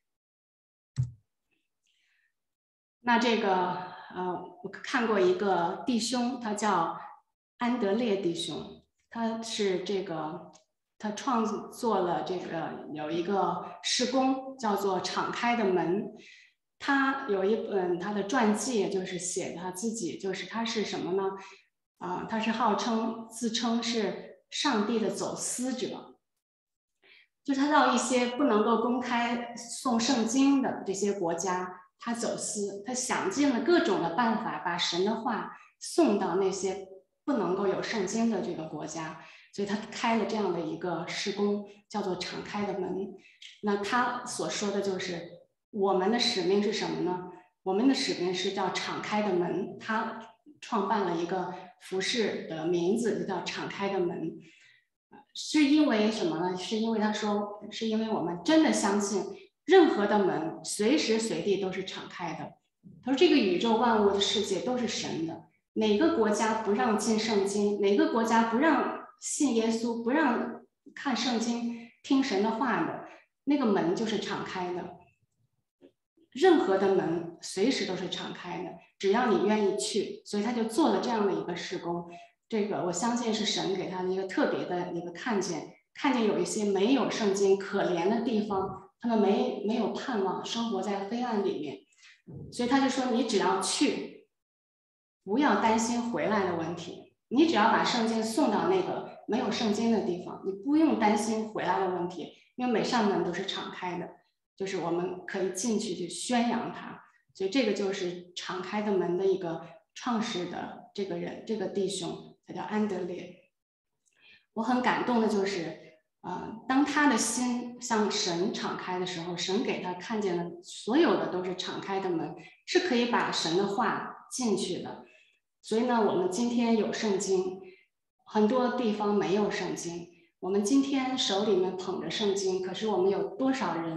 那这个呃，我看过一个弟兄，他叫安德烈弟兄，他是这个他创作了这个有一个事工叫做《敞开的门》，他有一本他的传记，就是写他自己，就是他是什么呢？啊、呃，他是号称自称是上帝的走私者。就是他到一些不能够公开送圣经的这些国家，他走私，他想尽了各种的办法，把神的话送到那些不能够有圣经的这个国家，所以他开了这样的一个事工，叫做敞开的门。那他所说的就是我们的使命是什么呢？我们的使命是叫敞开的门。他创办了一个服饰的名字，就叫敞开的门。是因为什么呢？是因为他说，是因为我们真的相信，任何的门随时随地都是敞开的。他说，这个宇宙万物的世界都是神的，哪个国家不让进圣经，哪个国家不让信耶稣，不让看圣经、听神的话的，那个门就是敞开的。任何的门随时都是敞开的，只要你愿意去。所以他就做了这样的一个事工。这个我相信是神给他的一个特别的一个看见，看见有一些没有圣经可怜的地方，他们没没有盼望，生活在黑暗里面，所以他就说：“你只要去，不要担心回来的问题。你只要把圣经送到那个没有圣经的地方，你不用担心回来的问题，因为每扇门都是敞开的，就是我们可以进去去宣扬它。所以这个就是敞开的门的一个创始的这个人，这个弟兄。”他叫安德烈，我很感动的就是，呃，当他的心向神敞开的时候，神给他看见的所有的都是敞开的门，是可以把神的话进去的。所以呢，我们今天有圣经，很多地方没有圣经。我们今天手里面捧着圣经，可是我们有多少人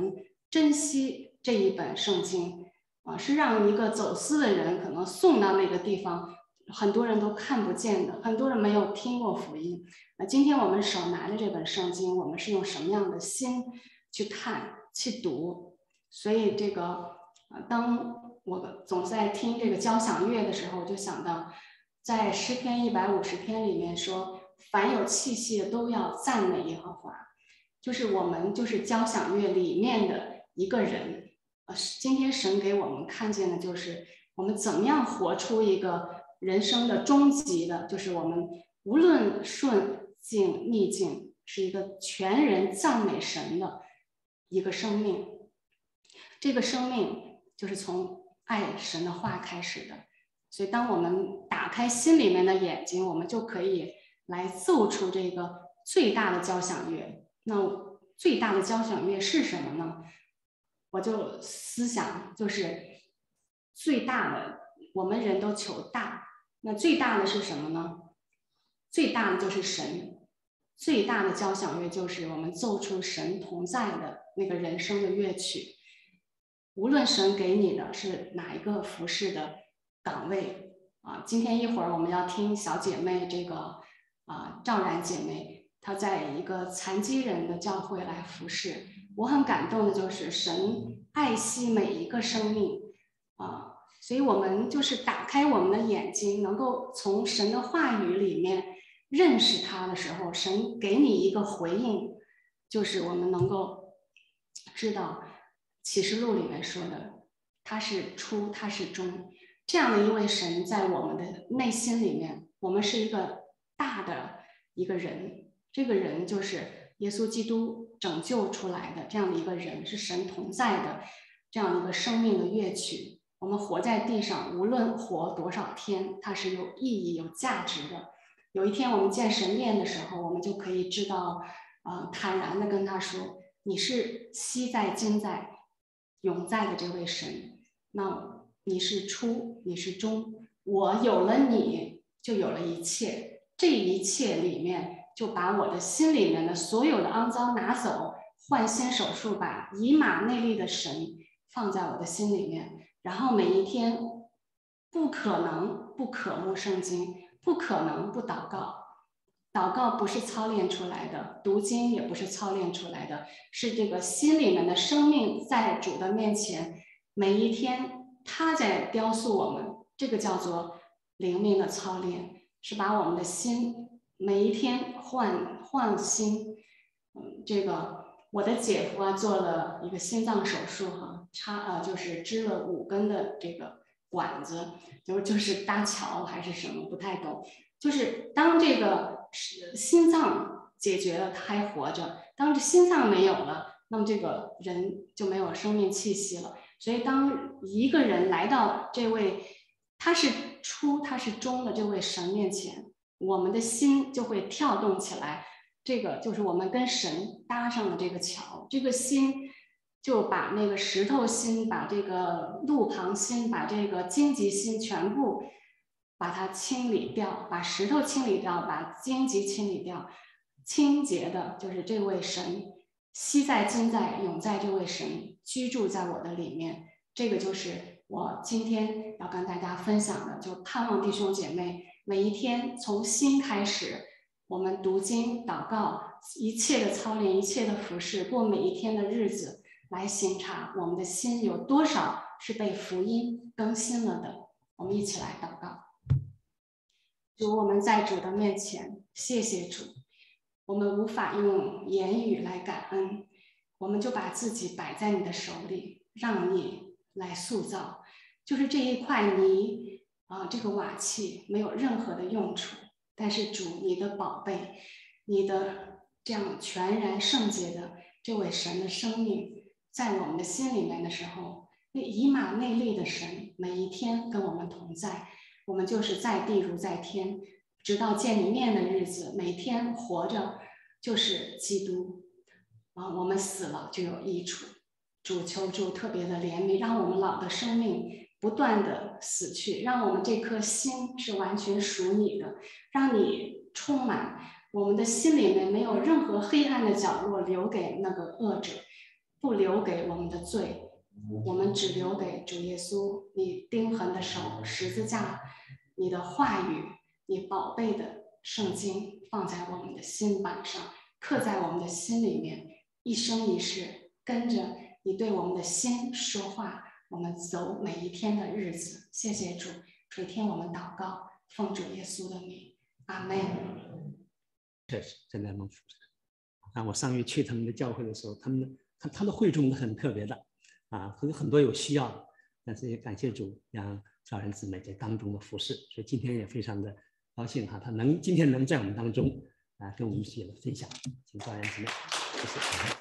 珍惜这一本圣经啊，是让一个走私的人可能送到那个地方，很多人都看不见的，很多人没有听过福音。那今天我们手拿着这本圣经，我们是用什么样的心去看、去读？所以这个，呃，当我总在听这个交响乐的时候，我就想到，在诗篇一百五十篇里面说，凡有气息的都要赞美耶和华。就是我们就是交响乐里面的一个人，呃，今天神给我们看见的就是我们怎么样活出一个人生的终极的，就是我们无论顺境逆境，是一个全人赞美神的一个生命。这个生命就是从爱神的话开始的，所以当我们打开心里面的眼睛，我们就可以来奏出这个最大的交响乐。那最大的交响乐是什么呢？我就思想就是最大的，我们人都求大，那最大的是什么呢？最大的就是神，最大的交响乐就是我们奏出神同在的那个人生的乐曲。无论神给你的是哪一个服侍的岗位啊，今天一会儿我们要听小姐妹这个啊赵然姐妹，她在一个残疾人的教会来服侍。我很感动的就是神爱惜每一个生命啊，所以我们就是打开我们的眼睛，能够从神的话语里面认识他的时候，神给你一个回应，就是我们能够知道启示录里面说的，他是初，他是终，这样的一位神在我们的内心里面，我们是一个大的一个人，这个人就是耶稣基督拯救出来的这样的一个人，是神同在的这样一个生命的乐曲。我们活在地上，无论活多少天，它是有意义、有价值的。有一天我们见神面的时候，我们就可以知道，呃，坦然的跟他说：“你是昔在、今在、永在的这位神。那你是初，你是终，我有了你，就有了一切。这一切里面，就把我的心里面的所有的肮脏拿走，换心手术，把以马内利的神放在我的心里面。然后每一天，不可能不渴慕圣经，不可能不祷告。祷告不是操练出来的，读经也不是操练出来的，是这个心里面的生命在主的面前，每一天他在雕塑我们，这个叫做灵命的操练，是把我们的心每一天换换心。嗯，这个我的姐夫啊做了一个心脏手术哈，插呃就是支了五根的这个管子，就就是搭桥还是什么不太懂，就是当这个心脏解决了，他还活着；当这心脏没有了，那么这个人就没有生命气息了。所以，当一个人来到这位他是初，他是终的这位神面前，我们的心就会跳动起来。这个就是我们跟神搭上了这个桥，这个心就把那个石头心、把这个路旁心、把这个荆棘心全部把它清理掉，把石头清理掉，把荆棘清理掉，清洁的就是这位神，昔在、今在、永在这位神居住在我的里面。这个就是我今天要跟大家分享的，就盼望弟兄姐妹每一天从心开始，我们读经、祷告，一切的操练，一切的服侍，过每一天的日子，来省察我们的心有多少是被福音更新了的。我们一起来祷告。主，我们在主的面前，谢谢主，我们无法用言语来感恩，我们就把自己摆在你的手里，让你来塑造。就是这一块泥啊、呃，这个瓦器没有任何的用处，但是主，你的宝贝，你的这样全然圣洁的这位神的生命，在我们的心里面的时候，那以马内利的神每一天跟我们同在，我们就是在地如在天，直到见你面的日子，每天活着就是基督啊，我们死了就有益处。主求主特别的怜悯，让我们老的生命不断的死去，让我们这颗心是完全属你的，让你充满我们的心里面，没有任何黑暗的角落留给那个恶者。 不留给我们的罪，我们只留给主耶稣你钉痕的手、十字架，你的话语，你宝贝的圣经放在我们的心板上，刻在我们的心里面，一生一世跟着你对我们的心说话，我们走每一天的日子。谢谢主，主听我们祷告，奉主耶稣的名，阿门。 确实，真的蒙福。啊，我上月去他们的教会的时候，他们的他他的会众很特别的，啊，有很多有需要的，但是也感谢主，让赵然姊妹在当中的服侍，所以今天也非常的高兴哈，他能今天能在我们当中啊，跟我们一起来分享，请赵然姊妹，谢谢。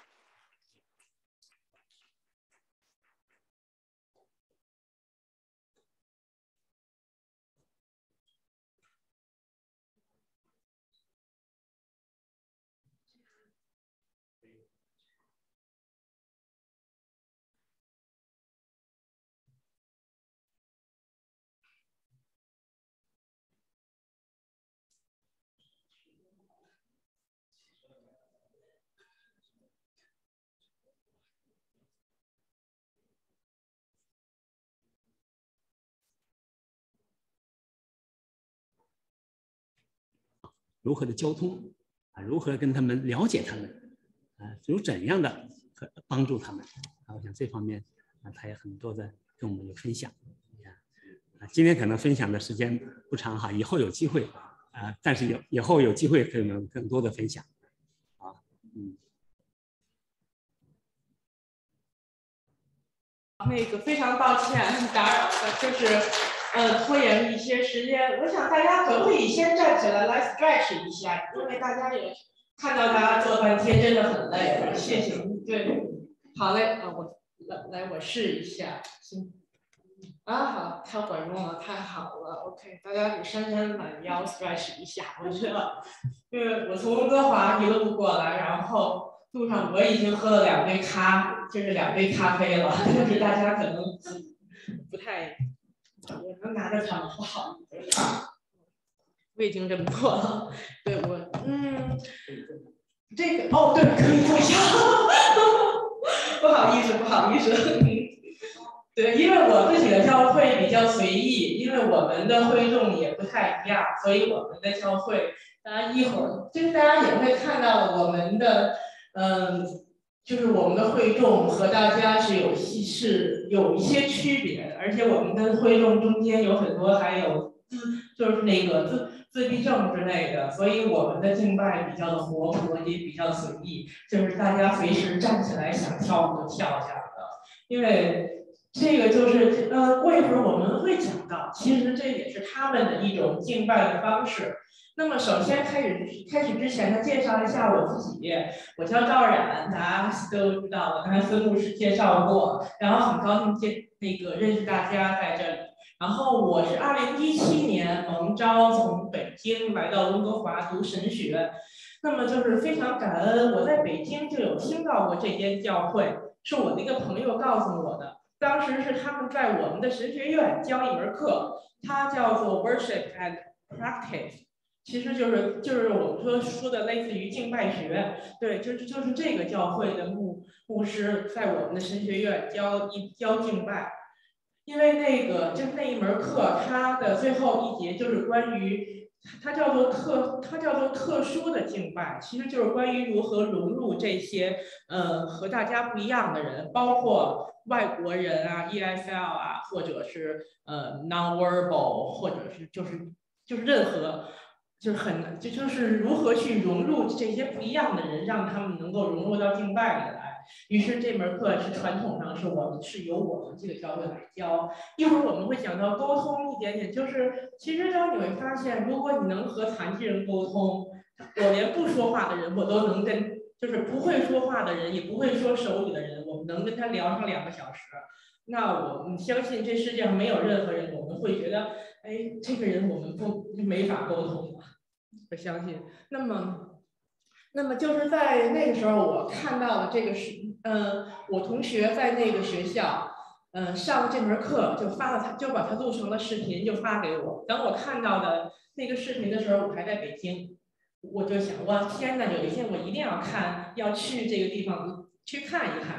如何的交通啊？如何跟他们了解他们啊？有怎样的帮助他们啊？我想这方面啊，他也很多的跟我们有分享啊。今天可能分享的时间不长哈，以后有机会啊，但是有以后有机会可能更多的分享啊。嗯。 那个非常抱歉打扰了，就是呃拖延了一些时间。我想大家可不可以先站起来来 stretch 一下，因为大家也看到大家坐半天真的很累了。谢谢。对，好嘞，啊我来来我试一下，行。啊好，太管用了，太好了。OK， 大家得伸伸懒腰 stretch 一下，我觉得，因为我从温哥华一路过来，然后。路上我已经喝了两杯咖，就是两杯咖啡了，但是大家可能不太，我能拿着它不好，我已经这么做了。对我，嗯，这个哦，对，可以坐下。不好意思，不好意思。对，因为我自己的教会比较随意，因为我们的会众也不太一样，所以我们的教会，大家一会儿就是大家也会看到我们的。嗯，就是我们的会众和大家是有是有一些区别的，而且我们的会众中间有很多还有自就是那个自自闭症之类的，所以我们的敬拜比较的活泼，也比较随意，就是大家随时站起来想跳就跳下的，因为这个就是呃，过一会儿我们会讲到，其实这也是他们的一种敬拜的方式。那么首先开始开始之前呢，介绍一下我自己。我叫赵冉，大家都知道，我刚才孙牧师介绍过，然后很高兴见那个认识大家在这里。然后我是二零一七年蒙召从北京来到温哥华读神学，那么就是非常感恩，我在北京就有听到过这间教会，是我的一个朋友告诉我的。当时是他们在我们的神学院教一门课，它叫做 Worship and Practice。其实就是就是我们说说的类似于敬拜学，对，就是就是这个教会的牧牧师在我们的神学院教一教敬拜，因为那个就是那一门课，它的最后一节就是关于它叫做特它叫做特殊的敬拜，其实就是关于如何融入这些呃和大家不一样的人，包括外国人啊 ，E S L 啊，或者是呃 non-verbal， 或者是就是就是任何。就是很，就就是如何去融入这些不一样的人，让他们能够融入到敬拜里来。于是这门课是传统上是我们是由我们这个教会来教。一会儿我们会讲到沟通一点点，就是其实当你会发现，如果你能和残疾人沟通，我连不说话的人我都能跟，就是不会说话的人，也不会说手语的人，我们能跟他聊上两个小时。那我们相信这世界上没有任何人，我们会觉得，哎，这个人我们不没法沟通。我相信，那么，那么就是在那个时候，我看到了这个是，呃，我同学在那个学校，呃，上这门课就发了他，就把它录成了视频，就发给我。等我看到的那个视频的时候，我还在北京，我就想，哇，天哪！有一天我一定要看，要去这个地方去看一看。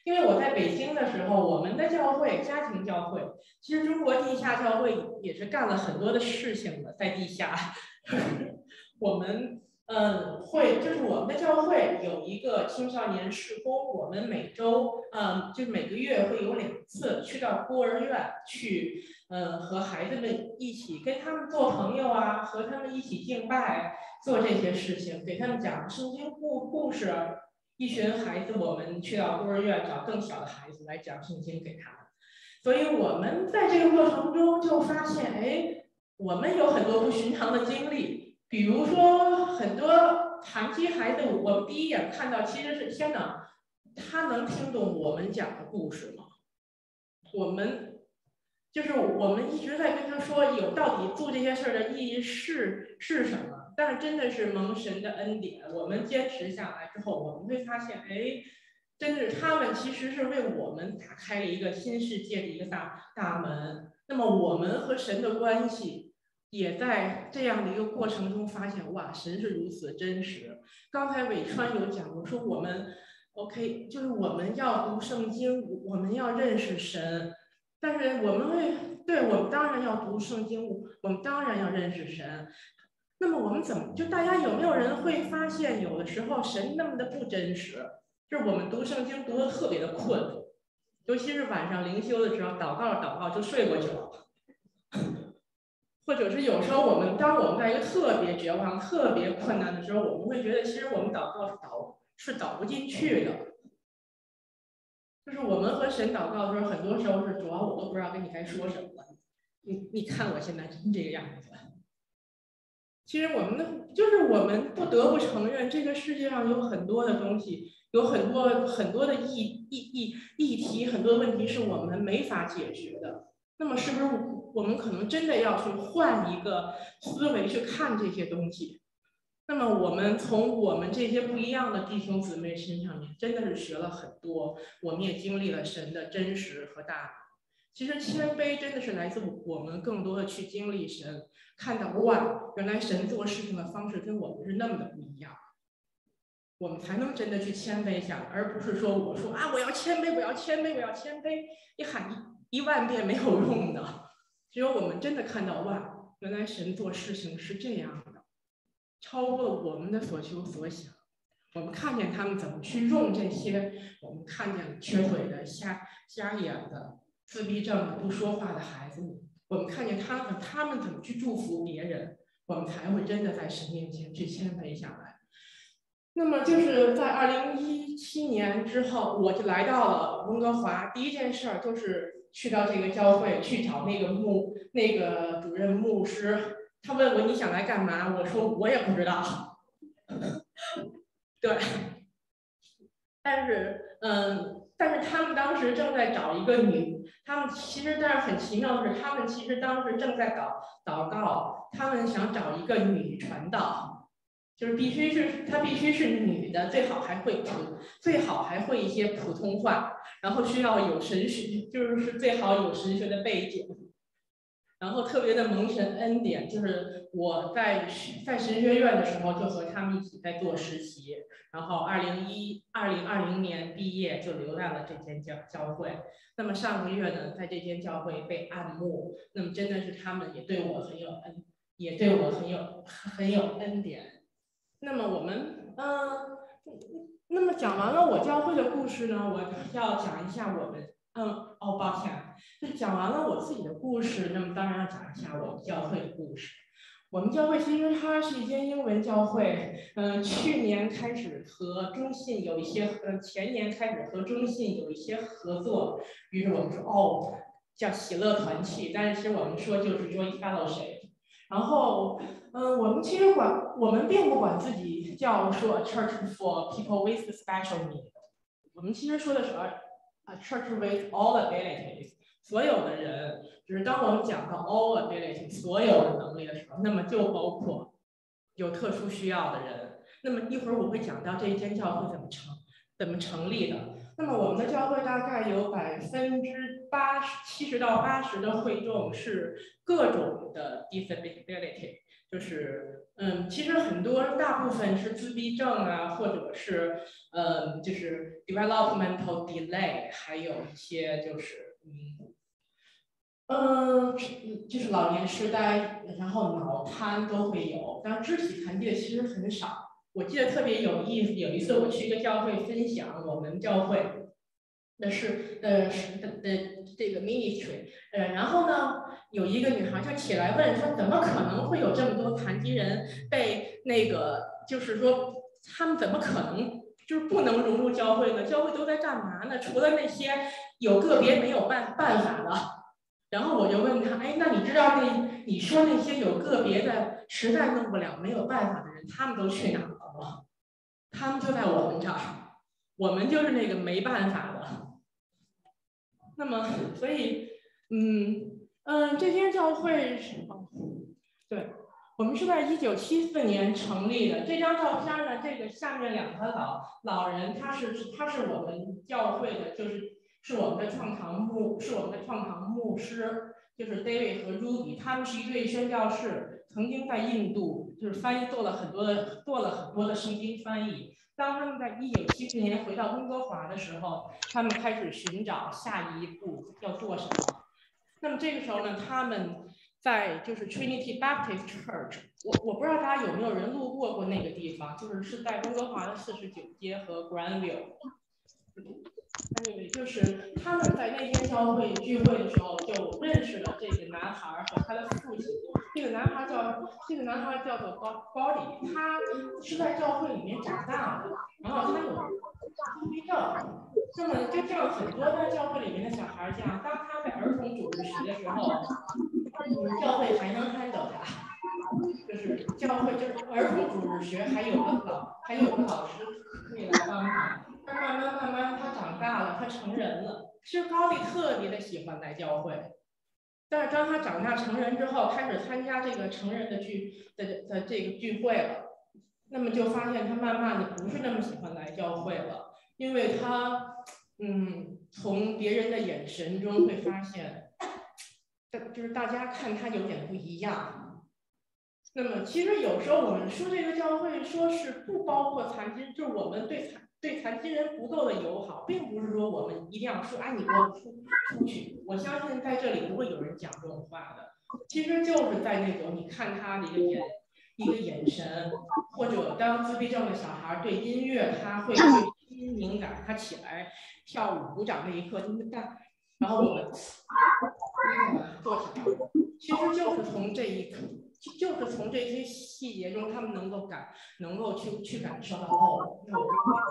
因为我在北京的时候，我们的教会家庭教会，其实中国地下教会也是干了很多的事情的，在地下。我们嗯会就是我们的教会有一个青少年事工，我们每周嗯就是每个月会有两次去到孤儿院去，嗯和孩子们一起跟他们做朋友啊，和他们一起敬拜，做这些事情，给他们讲圣经故故事。一群孩子，我们去到孤儿院找更小的孩子来讲圣经给他们，所以我们在这个过程中就发现，哎，我们有很多不寻常的经历，比如说很多残疾孩子，我们第一眼看到其实是天哪，他能听懂我们讲的故事吗？我们就是我们一直在跟他说，有到底做这些事儿的意义是是什么？但是真的是蒙神的恩典，我们坚持下来之后，我们会发现，哎，真的他们其实是为我们打开了一个新世界的一个大大门。那么我们和神的关系也在这样的一个过程中发现，哇，神是如此真实。刚才伟川有讲过，说我们 OK， 就是我们要读圣经，我们要认识神，但是我们会，对，我们当然要读圣经，我们当然要认识神。那么我们怎么就大家有没有人会发现，有的时候神那么的不真实，就是我们读圣经读得特别的困，尤其是晚上灵修的时候，祷告着祷告就睡过去了，或者是有时候我们当我们在一个特别绝望、特别困难的时候，我们会觉得其实我们祷告是祷是祷不进去的，就是我们和神祷告的时候，很多时候是主要我都不知道跟你该说什么了，你你看我现在真这个样子。其实我们的就是我们不得不承认，这个世界上有很多的东西，有很多很多的议议议议题，很多问题是我们没法解决的。那么，是不是我们可能真的要去换一个思维去看这些东西？那么，我们从我们这些不一样的弟兄姊妹身上面，真的是学了很多，我们也经历了神的真实和大能。其实谦卑真的是来自我们更多的去经历神。看到哇，原来神做事情的方式跟我们是那么的不一样，我们才能真的去谦卑下来，而不是说我说啊我要谦卑，我要谦卑，我要谦卑，你喊一一万遍没有用的。只有我们真的看到哇，原来神做事情是这样的，超过了我们的所求所想。我们看见他们怎么去用这些，我们看见缺腿的、瞎瞎眼的、自闭症的、不说话的孩子们。我们看见他们，他们怎么去祝福别人，我们才会真的在神面前去谦卑下来。那么就是在二零一七年之后，我就来到了温哥华。第一件事儿就是去到这个教会去找那个牧那个主任牧师，他问我你想来干嘛？我说我也不知道。对，但是嗯。但是他们当时正在找一个女，他们其实但是很奇妙的是，他们其实当时正在祷祷告，他们想找一个女传道，就是必须是她必须是女的，最好还会普，最好还会一些普通话，然后需要有神学，就是最好有神学的背景。然后特别的蒙神恩典，就是我在在神学院的时候就和他们一起在做实习，然后二零一二零二零年毕业就留在了这间教教会。那么上个月呢，在这间教会被按牧，那么真的是他们也对我很有恩，也对我很有很有恩典。那么我们嗯、呃，那么讲完了我教会的故事呢，我要讲一下我们。嗯，哦，抱歉，就讲完了我自己的故事，那么当然要讲一下我们教会的故事。我们教会其实它是一间英文教会，嗯、呃，去年开始和中信有一些，呃，前年开始和中信有一些合作，于是我们说哦，叫喜乐团契，但是其实我们说就是 Joy Fellowship。然后，嗯、呃，我们其实管我们并不管自己叫说 Church for People with Special Needs， 我们其实说的是。A church with all abilities， 所有的人，就是当我们讲到 all abilities， 所有的能力的时候，那么就包括有特殊需要的人。那么一会儿我会讲到这一间教会怎么成怎么成立的。那么我们的教会大概有百分之八十七十到八十的会众是各种的 disability， 就是嗯，其实很多大部分是自闭症啊，或者是呃，就是 developmental delay， 还有一些就是嗯。嗯，就是老年痴呆，然后脑瘫都会有，但肢体残疾的其实很少。我记得特别有意思，有一次我去一个教会分享我们教会的是呃是的的这个 ministry， 呃，然后呢有一个女孩就起来问说，怎么可能会有这么多残疾人被那个，就是说他们怎么可能就是不能融入教会呢？教会都在干嘛呢？除了那些有个别没有办办法的。然后我就问他，哎，那你知道那你说那些有个别的实在弄不了、没有办法的人，他们都去哪了吗？他们就在我们这儿，我们就是那个没办法的。那么，所以，嗯嗯，这间教会是，对，我们是在一九七四年成立的。这张照片呢，这个下面两个老老人，他是他是我们教会的，就是。是我们的创堂牧，是我们的创堂牧师，就是 David 和 Ruby， 他们是一对宣教士，曾经在印度就是翻译做了很多的做了很多的圣经翻译。当他们在一九七四年回到温哥华的时候，他们开始寻找下一步要做什么。那么这个时候呢，他们在就是 Trinity Baptist Church， 我我不知道大家有没有人路过过那个地方，就是是在温哥华的四十九街和 Granville。就是他们在那天教会聚会的时候，就认识了这个男孩和他的父亲。这个男孩叫这个男孩叫做 Body， 他是在教会里面长大的，然后他有自闭症。那么就像很多在教会里面的小孩这样，当他在儿童主日学的时候，教会还能 handle 他，就是教会就是儿童主日学还有个老还有个老师可以来帮他。但慢慢慢慢他长大了，他成人了。其实高丽特别的喜欢来教会，但是当他长大成人之后，开始参加这个成人的聚的的这个聚会了，那么就发现他慢慢的不是那么喜欢来教会了，因为他嗯从别人的眼神中会发现，就是大家看他有点不一样。那么其实有时候我们说这个教会说是不包括残疾，就是我们对残对残疾人不够的友好，并不是说我们一定要说，哎，你给我出出去。我相信在这里不会有人讲这种话的。其实就是在那种你看他的一个眼一个眼神，或者当自闭症的小孩对音乐他会对音敏感，他起来跳舞鼓掌那一刻，然后我们做起来，其实就是从这一刻。就是从这些细节中，他们能够感，能够去去感受到哦，那我就会。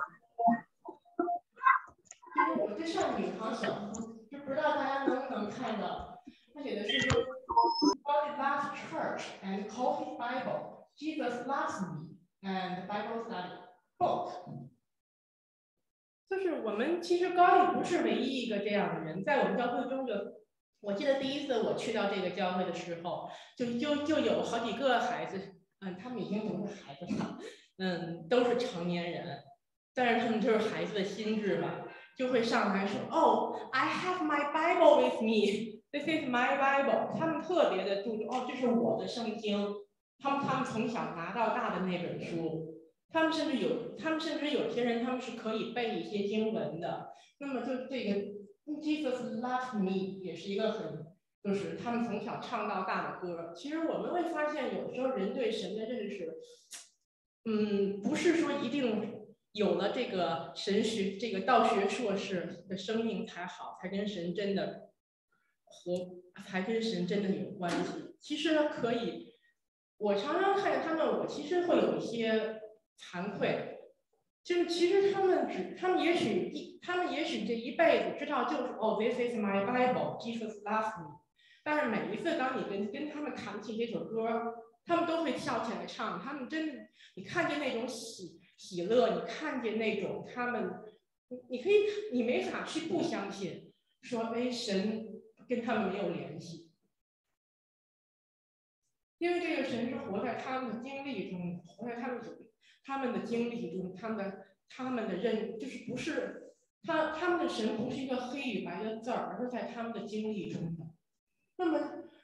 其实我这上面有行小字，就不知道大家能不能看到，他写的是说 God loves church and called his Bible. Jesus loves me and Bible study book. 就是我们其实高丽不是唯一一个这样的人，在我们教会中的。我记得第一次我去到这个教会的时候，就就就有好几个孩子，嗯，他们已经不是孩子了，嗯，都是成年人，但是他们就是孩子的心智嘛，就会上来说，哦 ，I have my Bible with me. This is my Bible. 他们特别的注重，哦，这是我的圣经。他们他们从小拿到大的那本书，他们甚至有，他们甚至有些人他们是可以背一些经文的。那么就这个。Jesus Love Me 也是一个很，就是他们从小唱到大的歌。其实我们会发现，有时候人对神的认识，嗯，不是说一定有了这个神学、这个道学硕士的生命才好，才跟神真的和才跟神真的有关系。其实可以，我常常看见他们，我其实会有一些惭愧。就是其实他们只，他们也许一，他们也许这一辈子知道就是哦 ，This is my Bible, Jesus loves me。但是每一次当你跟跟他们弹起这首歌，他们都会跳起来唱。他们真的，你看见那种喜喜乐，你看见那种他们，你可以，你没法去不相信，说哎，神跟他们没有联系，因为这个神是活在他们的经历中，活在他们他们的经历中，他们的他们的认就是不是他他们的神不是一个黑与白的字儿，而是在他们的经历中的。那么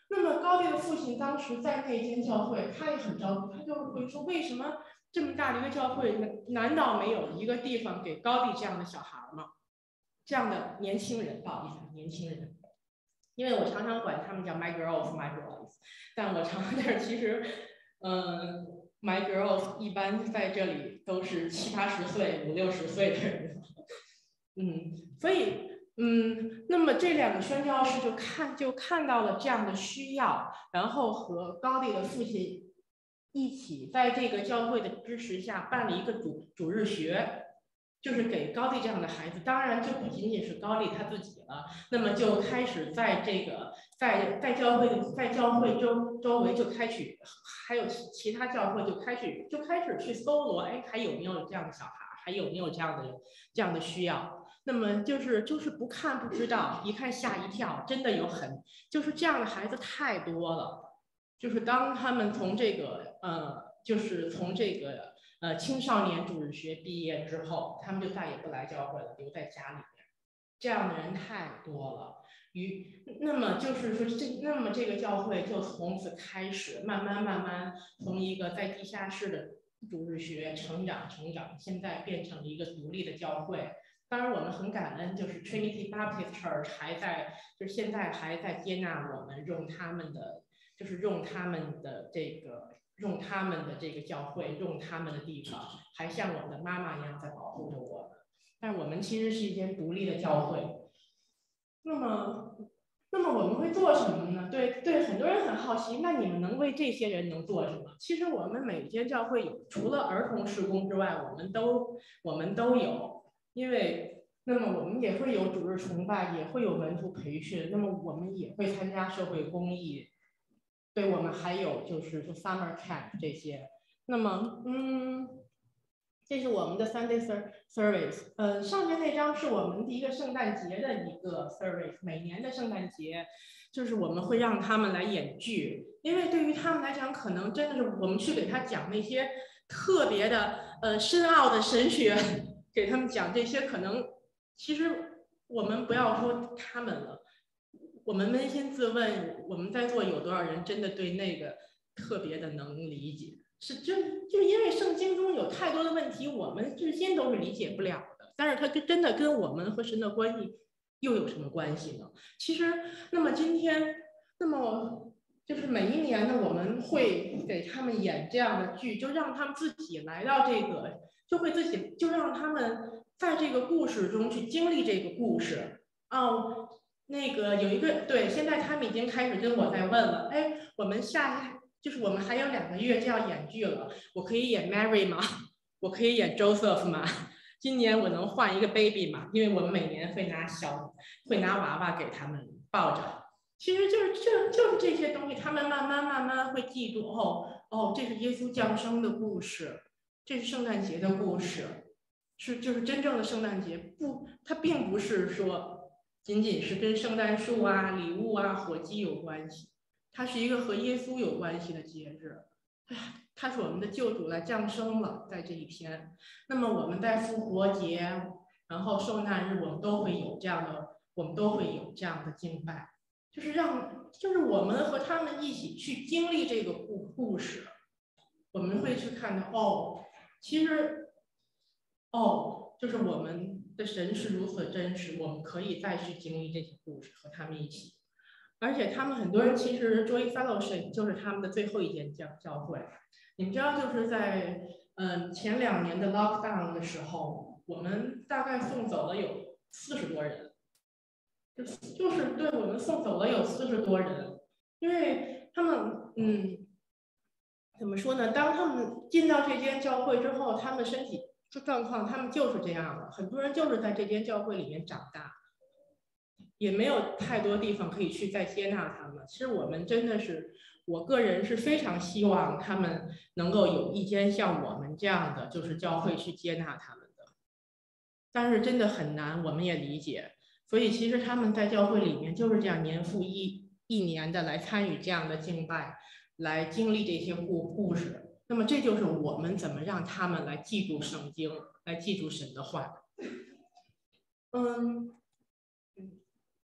那么高地的父亲当时在那间教会，他也很着急，他就会说：为什么这么大的一个教会，难道没有一个地方给高地这样的小孩吗？这样的年轻人，不好意思，年轻人，因为我常常管他们叫 my girls my boys， 但我常常但是其实，嗯 ，my girls 一般在这里都是七八十岁、五六十岁的人，嗯，所以，嗯，那么这两个宣教士就看就看到了这样的需要，然后和高地的父亲一起在这个教会的支持下办了一个主主日学。就是给高地这样的孩子，当然就不仅仅是高地他自己了，那么就开始在这个在在教会的在教会周周围就开始，还有其其他教会就开始就开始去搜罗，哎，还有没有这样的小孩，还有没有这样的这样的需要？那么就是就是不看不知道，一看吓一跳，真的有很就是这样的孩子太多了，就是当他们从这个呃，就是从这个。呃，青少年主日学毕业之后，他们就再也不来教会了，留在家里面。这样的人太多了，于那么就是说这，那么这个教会就从此开始慢慢慢慢从一个在地下室的主日学成长成长，现在变成了一个独立的教会。当然，我们很感恩，就是 Trinity Baptist Church 还在，就是现在还在接纳我们，用他们的，就是用他们的这个。用他们的这个教会，用他们的地方，还像我们的妈妈一样在保护着我们。但是我们其实是一间独立的教会。那么，那么我们会做什么呢？对对，很多人很好奇，那你们能为这些人能做什么？其实我们每间教会有，除了儿童事工之外，我们都我们都有，因为那么我们也会有主日崇拜，也会有门徒培训，那么我们也会参加社会公益。对，我们还有就是说 summer camp 这些，那么嗯，这是我们的 Sunday service， 呃，上面那张是我们的一个圣诞节的一个 service， 每年的圣诞节，就是我们会让他们来演剧，因为对于他们来讲，可能真的是我们去给他讲那些特别的呃深奥的神学，给他们讲这些，可能其实我们不要说他们了。我们扪心自问，我们在座有多少人真的对那个特别的能理解？是就就因为圣经中有太多的问题，我们至今都是理解不了的。但是它真的跟我们和神的关系又有什么关系呢？其实，那么今天，那么就是每一年呢，我们会给他们演这样的剧，就让他们自己来到这个，就会自己就让他们在这个故事中去经历这个故事哦。那个有一个对，现在他们已经开始跟我在问了，哎，我们下就是我们还有两个月就要演剧了，我可以演 Mary 吗？我可以演 Joseph 吗？今年我能换一个 baby 吗？因为我们每年会拿小会拿娃娃给他们抱着，其实就是就就是这些东西，他们慢慢慢慢会记住，哦哦，这是耶稣降生的故事，这是圣诞节的故事，是就是真正的圣诞节，不，它并不是说。仅仅是跟圣诞树啊、礼物啊、火鸡有关系，它是一个和耶稣有关系的节日。哎，他是我们的救主来降生了，在这一天。那么我们在复活节，然后受难日，我们都会有这样的，我们都会有这样的敬拜，就是让，就是我们和他们一起去经历这个故故事，我们会去看到，哦，其实，哦，就是我们。的神是如此真实，我们可以再去经历这些故事，和他们一起。而且他们很多人其实 Joy Fellowship 就是他们的最后一间教教会。你们知道，就是在嗯前两年的 lockdown 的时候，我们大概送走了有四十多人，就就是对我们送走了有四十多人，因为他们嗯怎么说呢？当他们进到这间教会之后，他们身体。这状况，他们就是这样的。很多人就是在这间教会里面长大，也没有太多地方可以去再接纳他们。其实我们真的是，我个人是非常希望他们能够有一间像我们这样的，就是教会去接纳他们的。但是真的很难，我们也理解。所以其实他们在教会里面就是这样年复一一年的来参与这样的敬拜，来经历这些故故事。那么这就是我们怎么让他们来记住圣经，来记住神的话。嗯，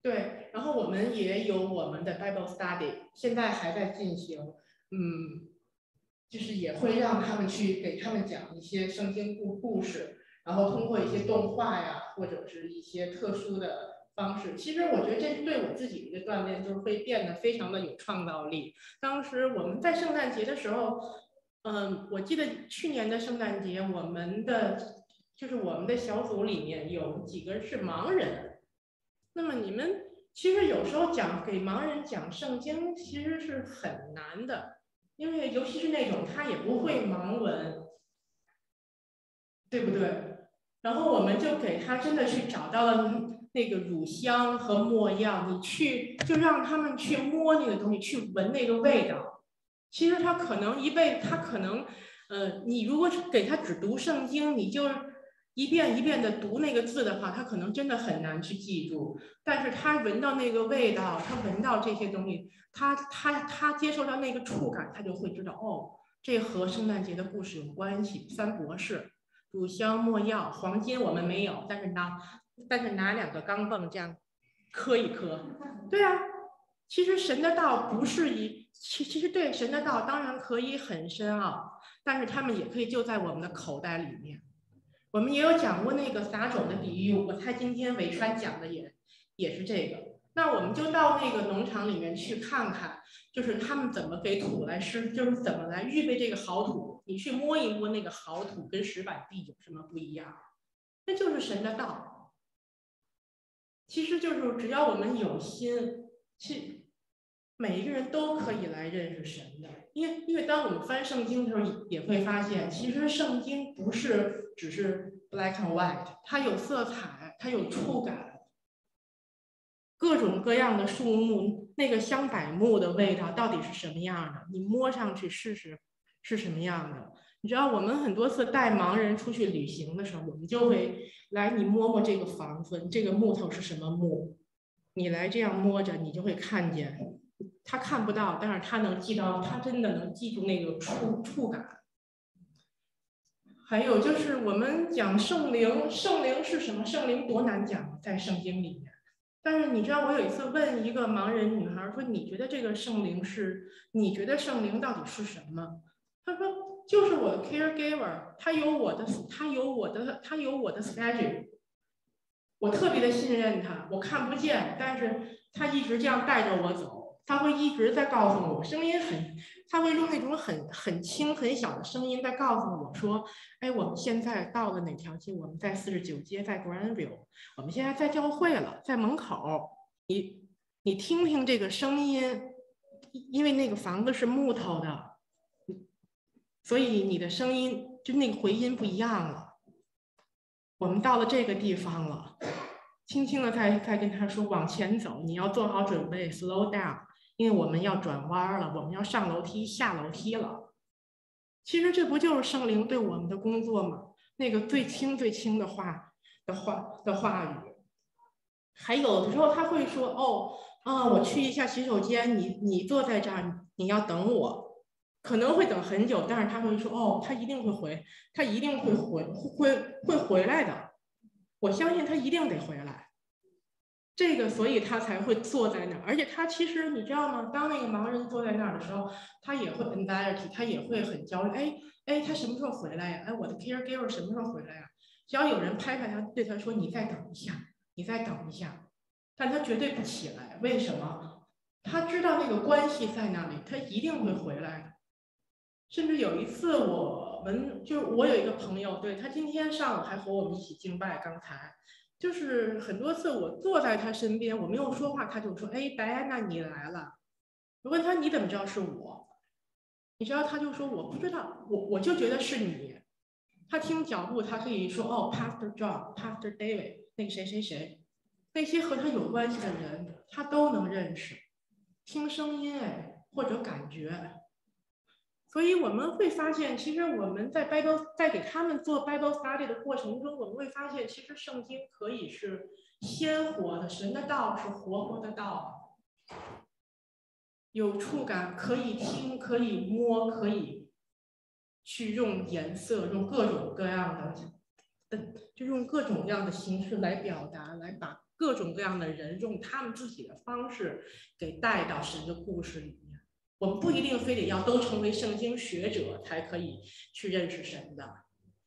对，然后我们也有我们的 Bible Study， 现在还在进行，嗯，就是也会让他们去给他们讲一些圣经故故事，然后通过一些动画呀，或者是一些特殊的方式。其实我觉得这是对我自己的一个锻炼，就是会变得非常的有创造力。当时我们在圣诞节的时候，嗯，我记得去年的圣诞节，我们的就是我们的小组里面有几个是盲人。那么你们其实有时候讲给盲人讲圣经其实是很难的，因为尤其是那种他也不会盲文，对不对？然后我们就给他真的去找到了那个乳香和没药，你去就让他们去摸那个东西，去闻那个味道。其实他可能一辈，他可能，呃，你如果给他只读圣经，你就一遍一遍的读那个字的话，他可能真的很难去记住。但是他闻到那个味道，他闻到这些东西，他他他接受到那个触感，他就会知道哦，这和圣诞节的故事有关系。三博士，乳香、没药、黄金我们没有，但是拿但是拿两个钢镚这样磕一磕。对啊，其实神的道不是一，其其实对神的道当然可以很深奥，但是他们也可以就在我们的口袋里面。我们也有讲过那个撒种的比喻，我猜今天伟川讲的也也是这个。那我们就到那个农场里面去看看，就是他们怎么给土来施，就是怎么来预备这个好土。你去摸一摸那个好土跟石板地有什么不一样？那就是神的道。其实就是只要我们有心，去每一个人都可以来认识神的。因为因为当我们翻圣经的时候，也会发现，其实圣经不是只是 black and white， 它有色彩，它有触感，各种各样的树木，那个香柏木的味道到底是什么样的？你摸上去试试是什么样的？你知道，我们很多次带盲人出去旅行的时候，我们就会来，你摸摸这个房子，这个木头是什么木？你来这样摸着，你就会看见。他看不到，但是他能记到，他真的能记住那个触触感。还有就是我们讲圣灵，圣灵是什么？圣灵多难讲，在圣经里面。但是你知道，我有一次问一个盲人女孩说：“你觉得这个圣灵是？你觉得圣灵到底是什么？”她说：“就是我的 caregiver， 他有我的，他有我的，他有我的 schedule。我特别的信任他，我看不见，但是他一直这样带着我走。”他会一直在告诉我，声音很，他会用那种很很轻很小的声音在告诉我说，哎，我们现在到了哪条街？我们在四十九街，在 Grandville， 我们现在在教会了，在门口。你你听听这个声音，因为那个房子是木头的，所以你的声音就那个回音不一样了。我们到了这个地方了，轻轻的再再跟他说往前走，你要做好准备 ，slow down。因为我们要转弯了，我们要上楼梯、下楼梯了。其实这不就是圣灵对我们的工作吗？那个最轻最轻的话的话的话语。还有的时候他会说：“哦，啊，我去一下洗手间，你你坐在这儿，你要等我，可能会等很久，但是他会说：哦，他一定会回，他一定会回，会会回来的。我相信他一定得回来。”这个，所以他才会坐在那儿，而且他其实你知道吗？当那个盲人坐在那儿的时候，他也会 anxiety， 他也会很焦虑。哎哎，他什么时候回来呀？哎，我的 caregiver 什么时候回来呀？只要有人拍拍他，对他说：“你再等一下，你再等一下。”但他绝对不起来，为什么？他知道那个关系在那里，他一定会回来的。甚至有一次，我们就我有一个朋友，对他今天上午还和我们一起敬拜，刚才。就是很多次我坐在他身边，我没有说话，他就说：“哎，白安娜，你来了。”我问他：“你怎么知道是我？”你知道，他就说：“我不知道，我我就觉得是你。”他听脚步，他可以说：“哦 ，Pastor John，Pastor David， 那个谁谁谁，那些和他有关系的人，他都能认识。听声音，哎，或者感觉。”所以我们会发现，其实我们在 Bible 在给他们做 Bible Study 的过程中，我们会发现，其实圣经可以是鲜活的，神的道是活泼的道，有触感，可以听，可以摸，可以去用颜色，用各种各样的的，就用各种各样的形式来表达，来把各种各样的人用他们自己的方式给带到神的故事里面。我们不一定非得要都成为圣经学者才可以去认识神的。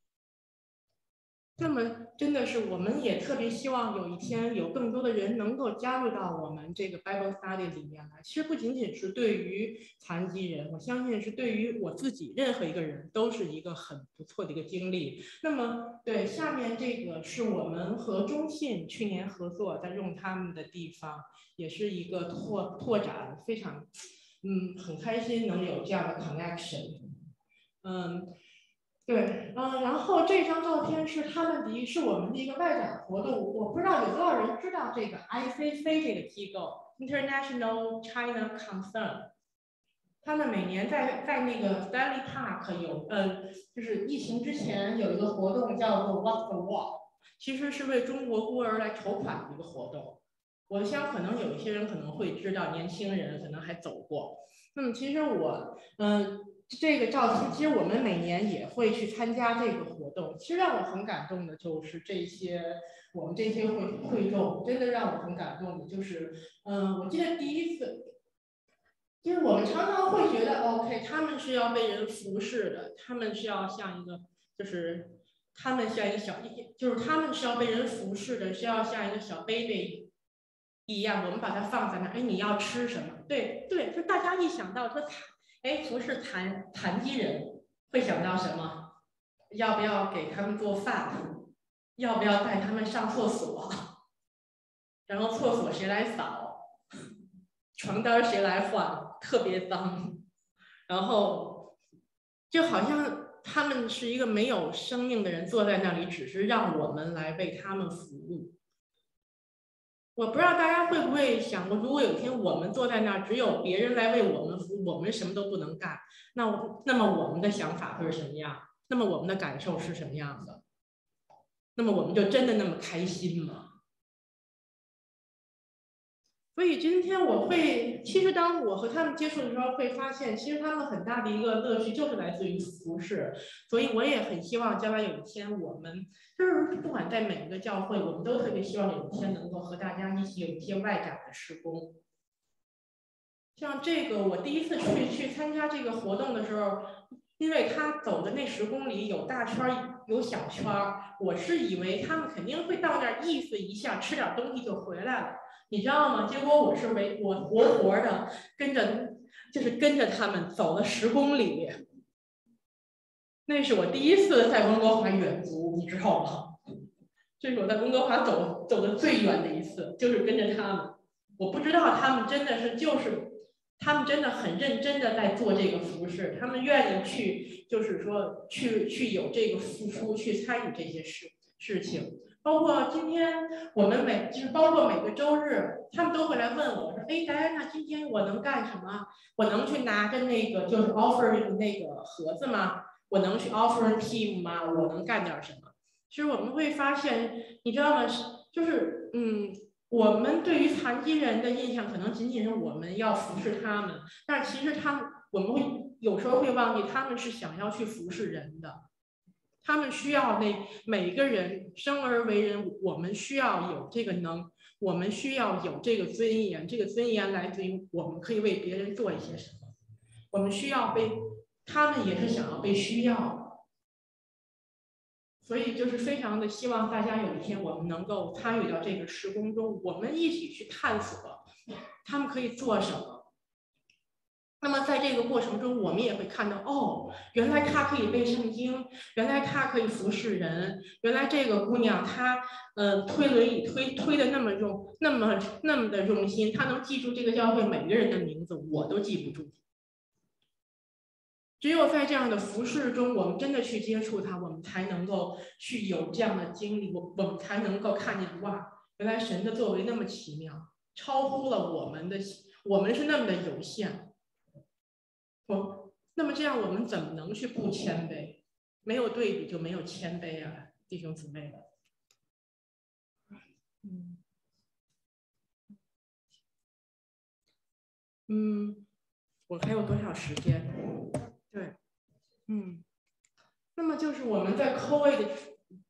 那么真的是，我们也特别希望有一天有更多的人能够加入到我们这个 Bible Study 里面来。其实不仅仅是对于残疾人，我相信是对于我自己任何一个人都是一个很不错的一个经历。那么对，下面这个是我们和中信去年合作，在用他们的地方，也是一个拓拓展，非常嗯很开心能有这样的 connection。嗯。对，嗯，然后这张照片是他们的，是我们的一个外展活动。我不知道有多少人知道这个 I C C 这个机构 International China Concern， 他们每年在在那个 Stanley Park 有，呃，就是疫情之前有一个活动叫做 Walk the Walk， 其实是为中国孤儿来筹款的一个活动。我想可能有一些人可能会知道，年轻人可能还走过。那么其实我，嗯、呃。这个照片，其实我们每年也会去参加这个活动。其实让我很感动的就是这些我们这些会会众，真的让我很感动的就是，嗯，我记得第一次，就是我们常常会觉得 ，OK， 他们是要被人服侍的，他们是要像一个，就是他们像一个小，就是他们是要被人服侍的，是要像一个小 baby 一样，我们把它放在那，哎，你要吃什么？对对，就大家一想到说。哎，服侍残残疾人会想到什么？要不要给他们做饭？要不要带他们上厕所？然后厕所谁来扫？床单谁来换？特别脏。然后就好像他们是一个没有生命的人坐在那里，只是让我们来为他们服务。我不知道大家会不会想过，如果有一天我们坐在那儿，只有别人来为我们服务，我们什么都不能干，那我那么我们的想法会是什么样？那么我们的感受是什么样的？那么我们就真的那么开心吗？所以今天我会，其实当我和他们接触的时候，会发现，其实他们很大的一个乐趣就是来自于服侍。所以我也很希望将来有一天，我们就是不管在每一个教会，我们都特别希望有一天能够和大家一起有一些外展的施工。像这个，我第一次去去参加这个活动的时候，因为他走的那十公里有大圈有小圈，我是以为他们肯定会到那儿意思一下，吃点东西就回来了。你知道吗？结果我是为我活活的跟着，就是跟着他们走了十公里。那是我第一次在温哥华远足，你知道吗？这是我在温哥华走走的最远的一次，就是跟着他们。我不知道他们真的是就是，他们真的很认真的在做这个服饰，他们愿意去，就是说去去有这个付出，去参与这些事事情。包括今天我们每就是包括每个周日，他们都会来问我说：“哎，戴安娜，今天我能干什么？我能去拿着那个就是 offering 那个盒子吗？我能去 offering team 吗？我能干点什么？”其实我们会发现，你知道吗？就是嗯，我们对于残疾人的印象可能仅仅是我们要服侍他们，但其实他们我们会有时候会忘记，他们是想要去服侍人的。他们需要那每个人生而为人，我们需要有这个能，我们需要有这个尊严。这个尊严来自于我们可以为别人做一些什么。我们需要被，他们也是想要被需要。所以就是非常的希望大家有一天我们能够参与到这个施工中，我们一起去探索他们可以做什么。那么在这个过程中，我们也会看到，哦，原来她可以背圣经，原来她可以服侍人，原来这个姑娘她呃推轮椅推推的那么用，那么那么的用心，她能记住这个教会每个人的名字，我都记不住。只有在这样的服侍中，我们真的去接触它，我们才能够去有这样的经历，我我们才能够看见，哇，原来神的作为那么奇妙，超乎了我们的，我们是那么的有限。我那么这样，我们怎么能去不谦卑？没有对比就没有谦卑啊，弟兄姊妹们。嗯嗯，我还有多少时间？对，嗯，那么就是我们在 COVID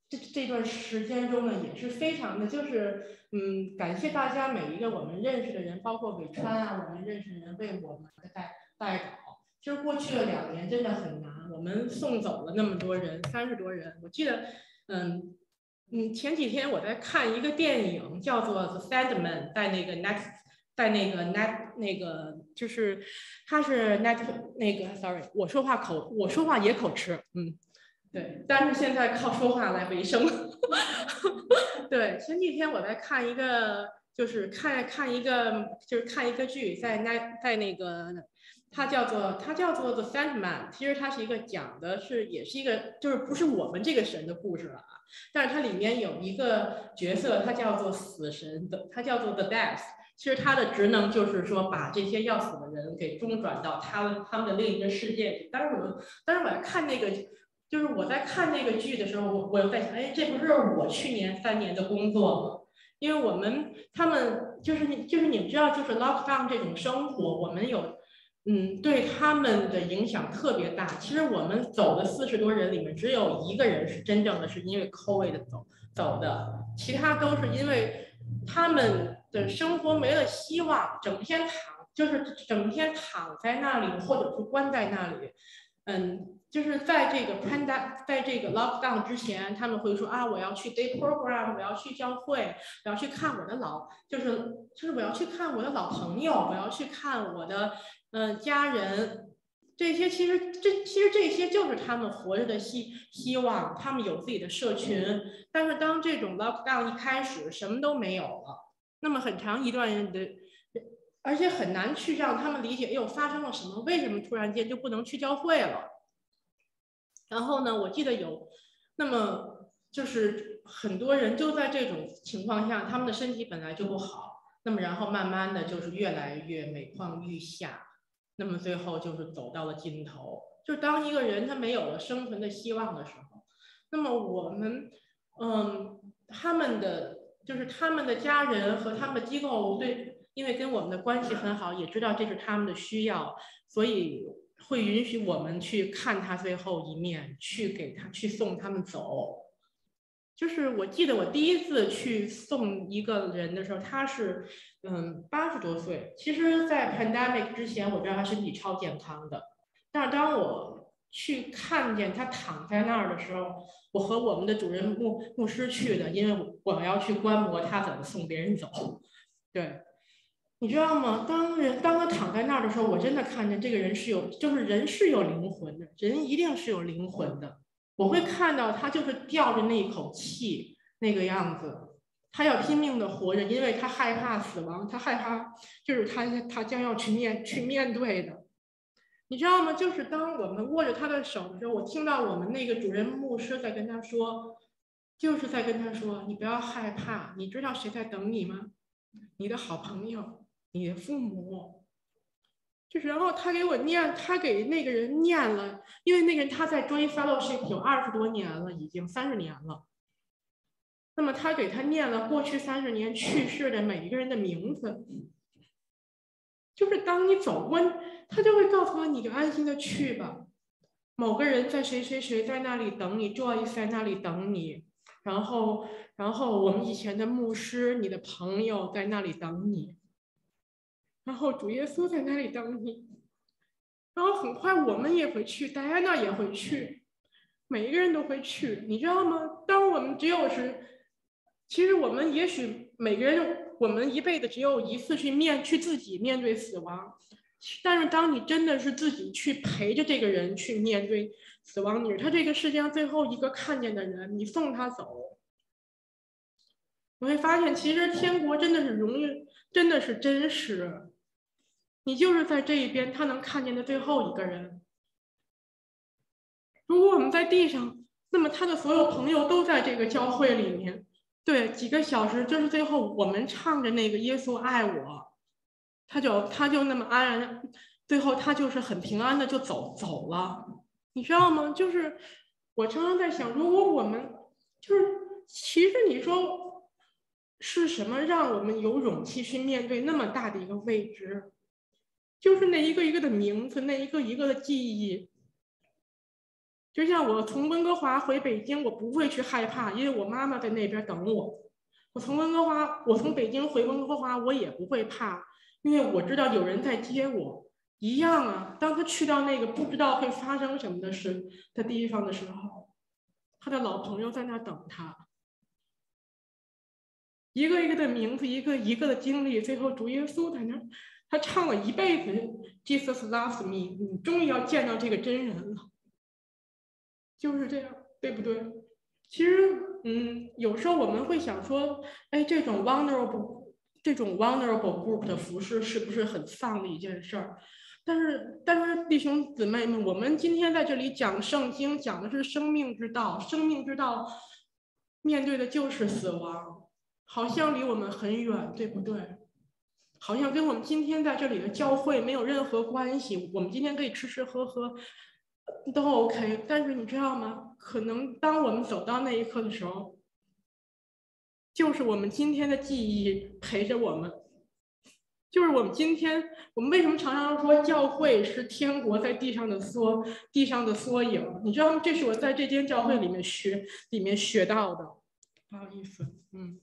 这这段时间中呢，也是非常的，就是嗯，感谢大家每一个我们认识的人，包括伟川啊，我们认识的人为我们的代代祷。其实过去的两年真的很难，我们送走了那么多人，三十多人。我记得，嗯嗯，前几天我在看一个电影，叫做《The Sandman》，在那个 Net， 在那个 Net 那个就是，它是 Net 那个 ，sorry， 我说话口我说话也口吃，嗯。对，但是现在靠说话来维生。对，前几天我在看一个，就是看看一个，就是看一个剧，在那在那个，它叫做它叫做 The Sandman， 其实它是一个讲的是也是一个，就是不是我们这个神的故事了啊，但是它里面有一个角色，它叫做死神的，它叫做 The Death。其实它的职能就是说把这些要死的人给中转到他们他们的另一个世界里。当时我当时我在看那个。就是我在看那个剧的时候，我我在想，哎，这不是我去年三年的工作吗？因为我们他们就是你就是你们知道，就是 lockdown 这种生活，我们有嗯对他们的影响特别大。其实我们走的四十多人里面，只有一个人是真正的是因为 COVID 走走的，其他都是因为他们的生活没了希望，整天躺就是整天躺在那里，或者是关在那里，嗯。就是在这个 panda， 在这个 lockdown 之前，他们会说啊，我要去 day program， 我要去教会，我要去看我的老，就是就是我要去看我的老朋友，我要去看我的嗯、呃、家人，这些其实这其实这些就是他们活着的希希望，他们有自己的社群。但是当这种 lockdown 一开始，什么都没有了，那么很长一段的。而且很难去让他们理解，哎呦，发生了什么？为什么突然间就不能去教会了？然后呢，我记得有，那么就是很多人就在这种情况下，他们的身体本来就不好，那么然后慢慢的就是越来越每况愈下，那么最后就是走到了尽头。就当一个人他没有了生存的希望的时候，那么我们，嗯，他们的就是他们的家人和他们的机构对，因为跟我们的关系很好，也知道这是他们的需要，所以。会允许我们去看他最后一面，去给他去送他们走。就是我记得我第一次去送一个人的时候，他是嗯八十多岁。其实，在 pandemic 之前，我知道他身体超健康的，但是当我去看见他躺在那儿的时候，我和我们的主任牧牧师去的，因为我要去观摩他怎么送别人走。对。你知道吗？当人当他躺在那儿的时候，我真的看见这个人是有，就是人是有灵魂的，人一定是有灵魂的。我会看到他就是吊着那一口气那个样子，他要拼命的活着，因为他害怕死亡，他害怕就是他他将要去面去面对的。你知道吗？就是当我们握着他的手的时候，我听到我们那个主任牧师在跟他说，就是在跟他说，你不要害怕，你知道谁在等你吗？你的好朋友。你的父母，就是然后他给我念，他给那个人念了，因为那个人他在追 fellowship 有二十多年了，已经三十年了。那么他给他念了过去三十年去世的每一个人的名字，就是当你走过，他就会告诉我你就安心的去吧。某个人在谁谁谁在那里等你 ，Joyce 在那里等你，然后然后我们以前的牧师，你的朋友在那里等你。然后主耶稣在那里等你，然后很快我们也会去，戴安娜也会去，每一个人都会去，你知道吗？当我们只有是，其实我们也许每个人，我们一辈子只有一次去面去自己面对死亡，但是当你真的是自己去陪着这个人去面对死亡，你是他这个世界上最后一个看见的人，你送他走，你会发现其实天国真的是容易，真的是真实。你就是在这一边，他能看见的最后一个人。如果我们在地上，那么他的所有朋友都在这个教会里面。对，几个小时，就是最后我们唱着那个耶稣爱我，他就他就那么安然，最后他就是很平安的就走走了。你知道吗？就是我常常在想，如果我们就是其实你说是什么让我们有勇气去面对那么大的一个未知？就是那一个一个的名字，那一个一个的记忆， 就像我从温哥华回北京，我不会去害怕，因为我妈妈在那边等我。我从温哥华，我从北京回温哥华，我也不会怕，因为我知道有人在接我。一样啊，当他去到那个不知道会发生什么的事的地方的时候，他的老朋友在那等他。一个一个的名字，一个一个的经历，最后主耶稣在那儿，他唱了一辈子 Jesus loves me， 你终于要见到这个真人了，就是这样，对不对？其实，嗯，有时候我们会想说，哎，这种 vulnerable 这种 vulnerable group 的服饰是不是很丧的一件事儿？但是，但是弟兄姊妹们，我们今天在这里讲圣经，讲的是生命之道，生命之道面对的就是死亡。好像离我们很远，对不对？好像跟我们今天在这里的教会没有任何关系。我们今天可以吃吃喝喝都 OK， 但是你知道吗？可能当我们走到那一刻的时候，就是我们今天的记忆陪着我们，就是我们今天，我们为什么常常说教会是天国在地上的缩地上的缩影？你知道吗？这是我在这间教会里面学里面学到的。不好意思，嗯。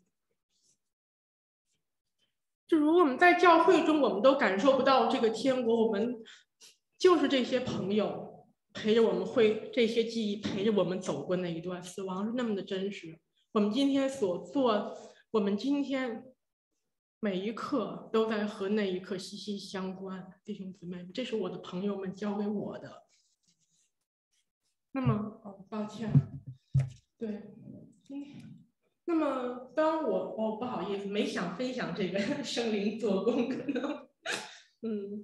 就如果我们在教会中，我们都感受不到这个天国，我们就是这些朋友陪着我们，会这些记忆陪着我们走过那一段。死亡是那么的真实，我们今天所做，我们今天每一刻都在和那一刻息息相关。弟兄姊妹，这是我的朋友们教给我的。那么，哦，抱歉，对，嗯。那么，当我哦不好意思，没想分享这个圣灵做工，可能，嗯，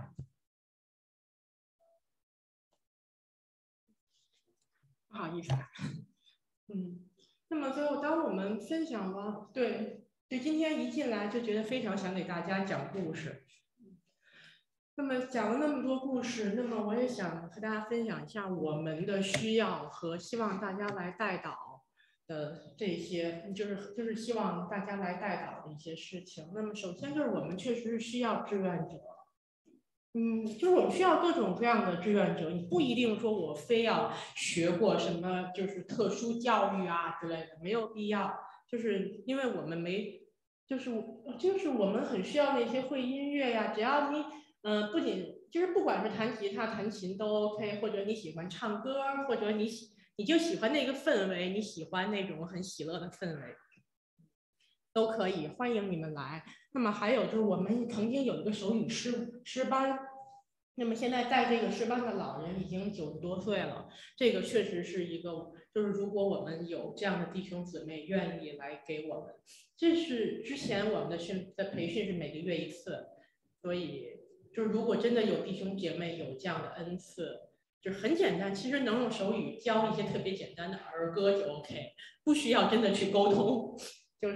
不好意思，嗯，那么最后，当我们分享完，对对，今天一进来就觉得非常想给大家讲故事。那么讲了那么多故事，那么我也想和大家分享一下我们的需要和希望大家来带导的这些，就是就是希望大家来带导的一些事情。那么首先就是我们确实是需要志愿者，嗯，就是我们需要各种各样的志愿者。你不一定说我非要学过什么就是特殊教育啊之类的，没有必要。就是因为我们没，就是就是我们很需要那些会音乐呀，只要你嗯、呃，不仅就是不管是弹吉他、弹琴都 OK， 或者你喜欢唱歌，或者你喜。你就喜欢那个氛围，你喜欢那种很喜乐的氛围，都可以，欢迎你们来。那么还有就是我们曾经有一个手语诗诗班，那么现在在这个诗班的老人已经九十多岁了，这个确实是一个，就是如果我们有这样的弟兄姊妹愿意来给我们，这是之前我们的训的培训是每个月一次，所以就是如果真的有弟兄姐妹有这样的恩赐。就是很简单，其实能用手语教一些特别简单的儿歌就 OK， 不需要真的去沟通。就是，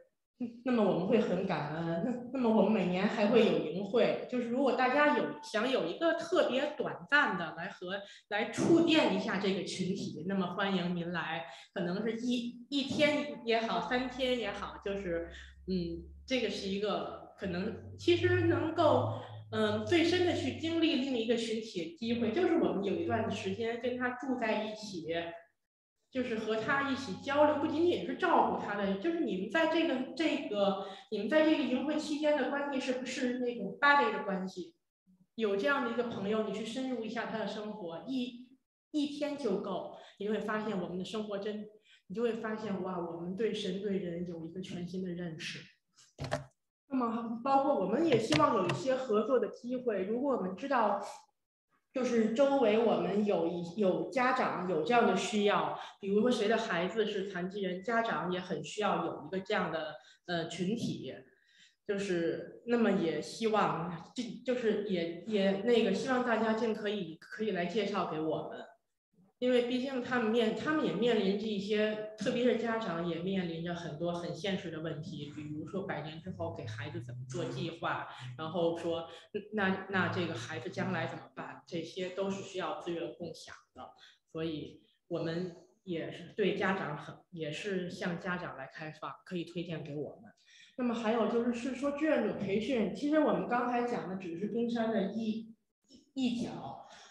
那么我们会很感恩。那那么我们每年还会有营会，就是如果大家有想有一个特别短暂的来和来触电一下这个群体，那么欢迎您来，可能是一一天也好，三天也好，就是嗯，这个是一个可能其实能够。嗯，最深的去经历另一个群体的机会，就是我们有一段时间跟他住在一起，就是和他一起交流，不仅仅是照顾他的，就是你们在这个这个你们在这个营会期间的关系是不是那种 buddy 的关系？有这样的一个朋友，你去深入一下他的生活，一一天就够，你会发现我们的生活真，你就会发现哇，我们对神对人有一个全新的认识。那么，包括我们也希望有一些合作的机会。如果我们知道，就是周围我们有一有家长有这样的需要，比如说谁的孩子是残疾人，家长也很需要有一个这样的呃群体。就是那么也希望，就就是也也那个希望大家尽可以可以来介绍给我们。因为毕竟他们面，他们也面临着一些，特别是家长也面临着很多很现实的问题，比如说百年之后给孩子怎么做计划，然后说那那这个孩子将来怎么办，这些都是需要资源共享的，所以我们也是对家长很，也是向家长来开放，可以推荐给我们。那么还有就是是说志愿者培训，其实我们刚才讲的只是冰山的一一角。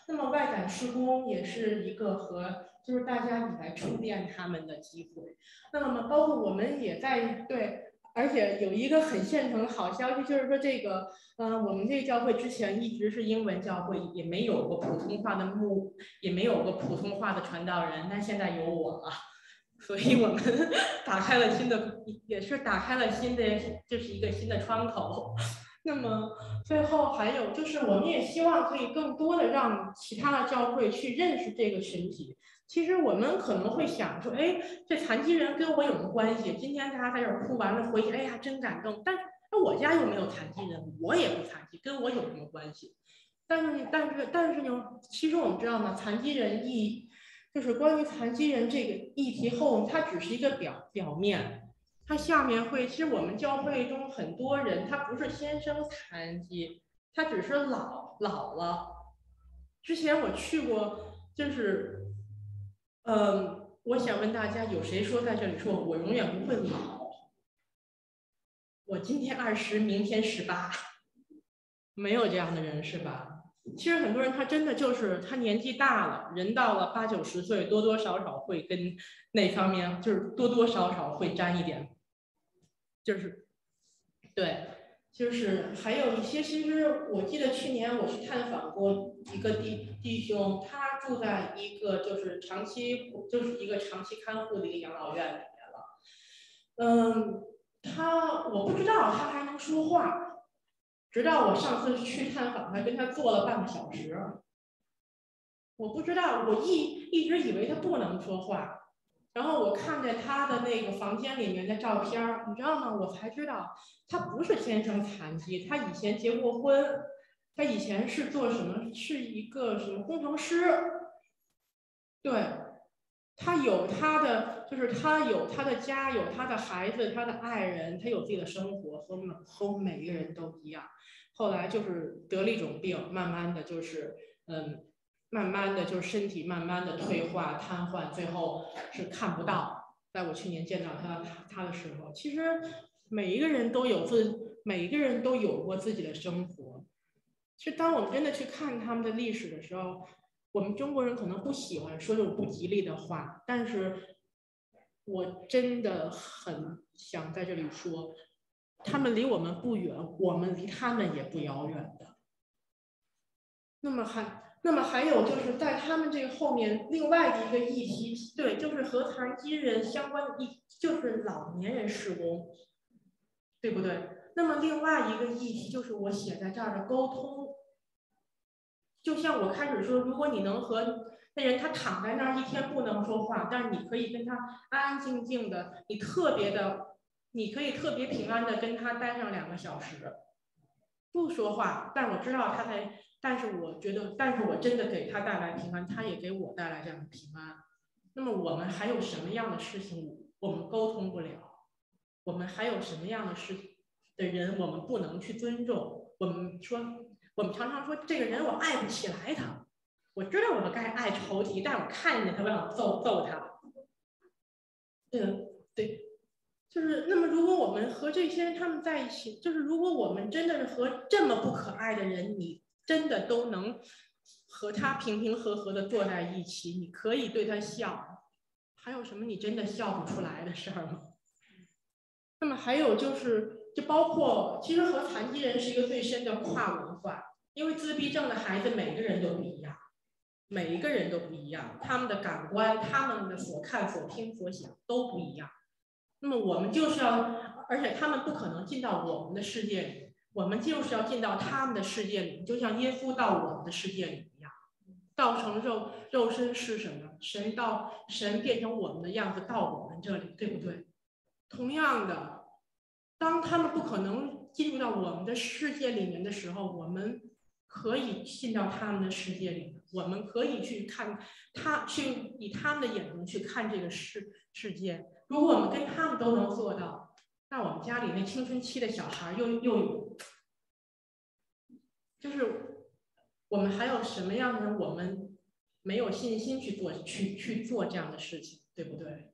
那么外展施工也是一个和就是大家你来充电他们的机会。那么包括我们也在对。而且有一个很现成的好消息，就是说这个，呃，我们这个教会之前一直是英文教会，也没有过普通话的牧，也没有过普通话的传道人，但现在有我了，所以我们打开了新的，也是打开了新的，这是一个新的窗口。那么最后还有就是，我们也希望可以更多的让其他的教会去认识这个群体。其实我们可能会想说，哎，这残疾人跟我有什么关系？今天大家在这儿哭完了回去，哎呀，真感动。但是那我家又没有残疾人，我也不残疾，跟我有什么关系？但是但是但是呢，其实我们知道呢，残疾人议就是关于残疾人这个议题后，它只是一个表表面，它下面会，其实我们教会中很多人他不是天生残疾，他只是老老了。之前我去过，就是。嗯，我想问大家，有谁说在这里说我永远不会老？我今天二十，明天十八，没有这样的人是吧？其实很多人他真的就是他年纪大了，人到了八九十岁，多多少少会跟那方面就是多多少少会沾一点，就是对，就是还有一些，其实我记得去年我去探访过一个弟弟兄，他住在一个就是长期就是一个长期看护的一个养老院里面了。嗯，他我不知道他还能说话，直到我上次去探访他，跟他坐了半个小时。我不知道，我一一直以为他不能说话。然后我看见他的那个房间里面的照片，你知道吗？我才知道他不是天生残疾，他以前结过婚，他以前是做什么？是一个什么工程师？对，他有他的，就是他有他的家，有他的孩子，他的爱人，他有自己的生活，和每和每个人都一样。后来就是得了一种病，慢慢的就是嗯。慢慢的就是身体慢慢的退化瘫痪，最后是看不到。在我去年见到他他的时候，其实每一个人都有自每一个人都有过自己的生活。其实当我们真的去看他们的历史的时候，我们中国人可能不喜欢说这种不吉利的话，但是我真的很想在这里说，他们离我们不远，我们离他们也不遥远的。那么还。那么还有就是在他们这个后面，另外的一个议题，对，就是和残疾人相关的议，就是老年人施工，对不对？那么另外一个议题就是我写在这儿的沟通，就像我开始说，如果你能和那人他躺在那儿一天不能说话，但是你可以跟他安安静静的，你特别的，你可以特别平安的跟他待上两个小时，不说话，但我知道他在。但是我觉得，但是我真的给他带来平安，他也给我带来这样的平安。那么我们还有什么样的事情我们沟通不了？我们还有什么样的事的人我们不能去尊重？我们说，我们常常说这个人我爱不起来他，我知道我们该爱仇敌，但我看见他我想揍揍他。嗯，对。就是那么，如果我们和这些人他们在一起，就是如果我们真的是和这么不可爱的人，你真的都能和他平平和和的坐在一起，你可以对他笑，还有什么你真的笑不出来的事儿吗？那么还有就是，就包括其实和残疾人是一个最深的跨文化，因为自闭症的孩子每个人都不一样，每一个人都不一样，他们的感官、他们的所看、所听、所想都不一样。那么我们就是要，而且他们不可能进到我们的世界里。我们就是要进到他们的世界里，就像耶稣到我们的世界里一样，道成肉肉身是什么？神到神变成我们的样子到我们这里，对不对？同样的，当他们不可能进入到我们的世界里面的时候，我们可以进到他们的世界里，我们可以去看他，去以他们的眼睛去看这个世世界。如果我们跟他们都能做到，那我们家里那青春期的小孩又又有，就是我们还有什么样的人，我们没有信心去做去去做这样的事情，对不对？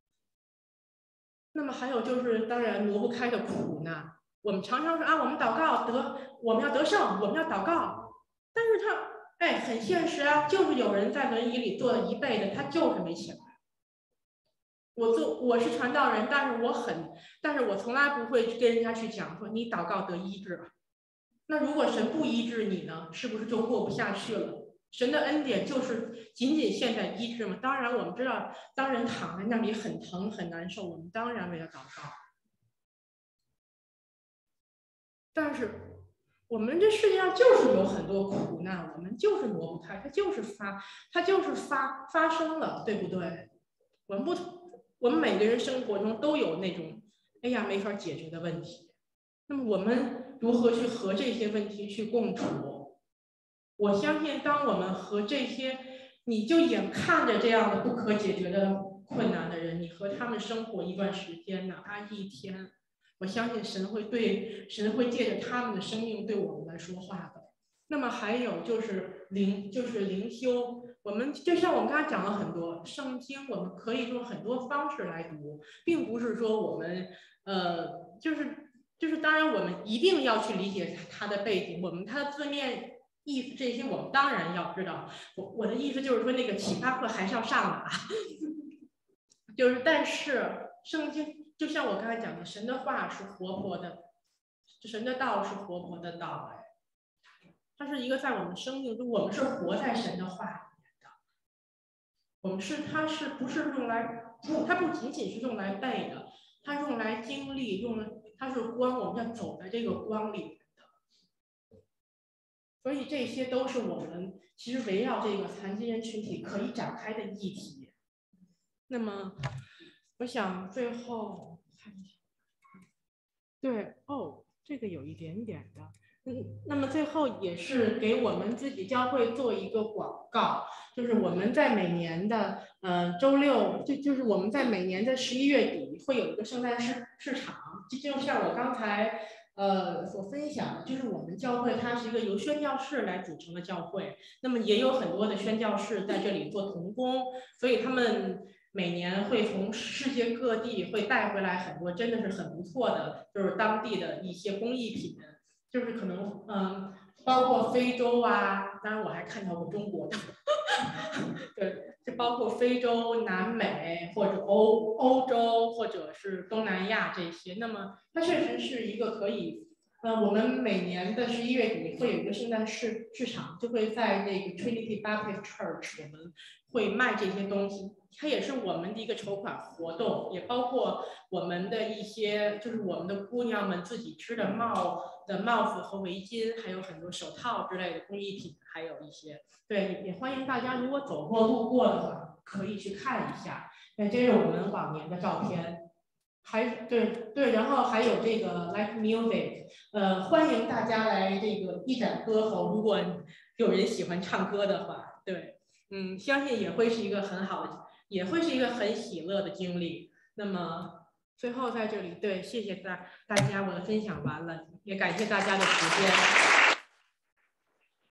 那么还有就是，当然挪不开的苦难。我们常常说啊，我们祷告得，我们要得胜，我们要祷告。但是他， 哎，很现实啊，就是有人在轮椅里坐了一辈子，他就是没起来。我做我是传道人，但是我很，但是我从来不会跟人家去讲说你祷告得医治。那如果神不医治你呢，是不是就过不下去了？神的恩典就是仅仅现在医治吗？当然，我们知道，当人躺在那里很疼很难受，我们当然为他祷告。但是我们这世界上就是有很多苦难，我们就是挪不开，它就是发，它就是发发生了，对不对？我们不，我们每个人生活中都有那种，哎呀没法解决的问题。那么我们如何去和这些问题去共处？我相信，当我们和这些，你就眼看着这样的不可解决的困难的人，你和他们生活一段时间，哪怕一天。我相信神会对神会借着他们的生命对我们来说话的。那么还有就是灵，就是灵修。我们就像我们刚才讲了很多圣经，我们可以用很多方式来读，并不是说我们呃，就是就是当然我们一定要去理解它的背景，我们它的字面意思这些我们当然要知道。我我的意思就是说那个启发课还是要上的啊，就是但是圣经。就像我刚才讲的，神的话是活泼的，神的道是活泼的道，哎，它是一个在我们生命中，我们是活在神的话里面的。我们是，它是不是用来不？它不仅仅是用来背的，它用来经历，用来它是光，我们要走在这个光里面的。所以这些都是我们其实围绕这个残疾人群体可以展开的议题。那么，我想最后。对哦，这个有一点点的，嗯，那么最后也是给我们自己教会做一个广告，就是我们在每年的呃周六，就就是我们在每年的十一月底会有一个圣诞市市场，就就像我刚才呃所分享的，就是我们教会它是一个由宣教士来组成的教会，那么也有很多的宣教士在这里做同工，所以他们。每年会从世界各地会带回来很多真的是很不错的，就是当地的一些工艺品，就是可能嗯，包括非洲啊，当然我还看到过中国的，对，就包括非洲、南美或者欧欧洲或者是东南亚这些。那么它确实是一个可以，呃，我们每年的十一月底会有一个圣诞市市场，就会在这个 Trinity Baptist Church 我们会卖这些东西。它也是我们的一个筹款活动，也包括我们的一些，就是我们的姑娘们自己织的帽的帽子和围巾，还有很多手套之类的工艺品，还有一些。对，也欢迎大家如果走过路过的话，可以去看一下。那这是我们往年的照片，还对对，然后还有这个 Like Music， 呃，欢迎大家来这个一展歌喉，如果有人喜欢唱歌的话，对，嗯，相信也会是一个很好的。也会是一个很喜乐的经历。那么最后在这里，对，谢谢大大家，我的分享完了，也感谢大家的时间。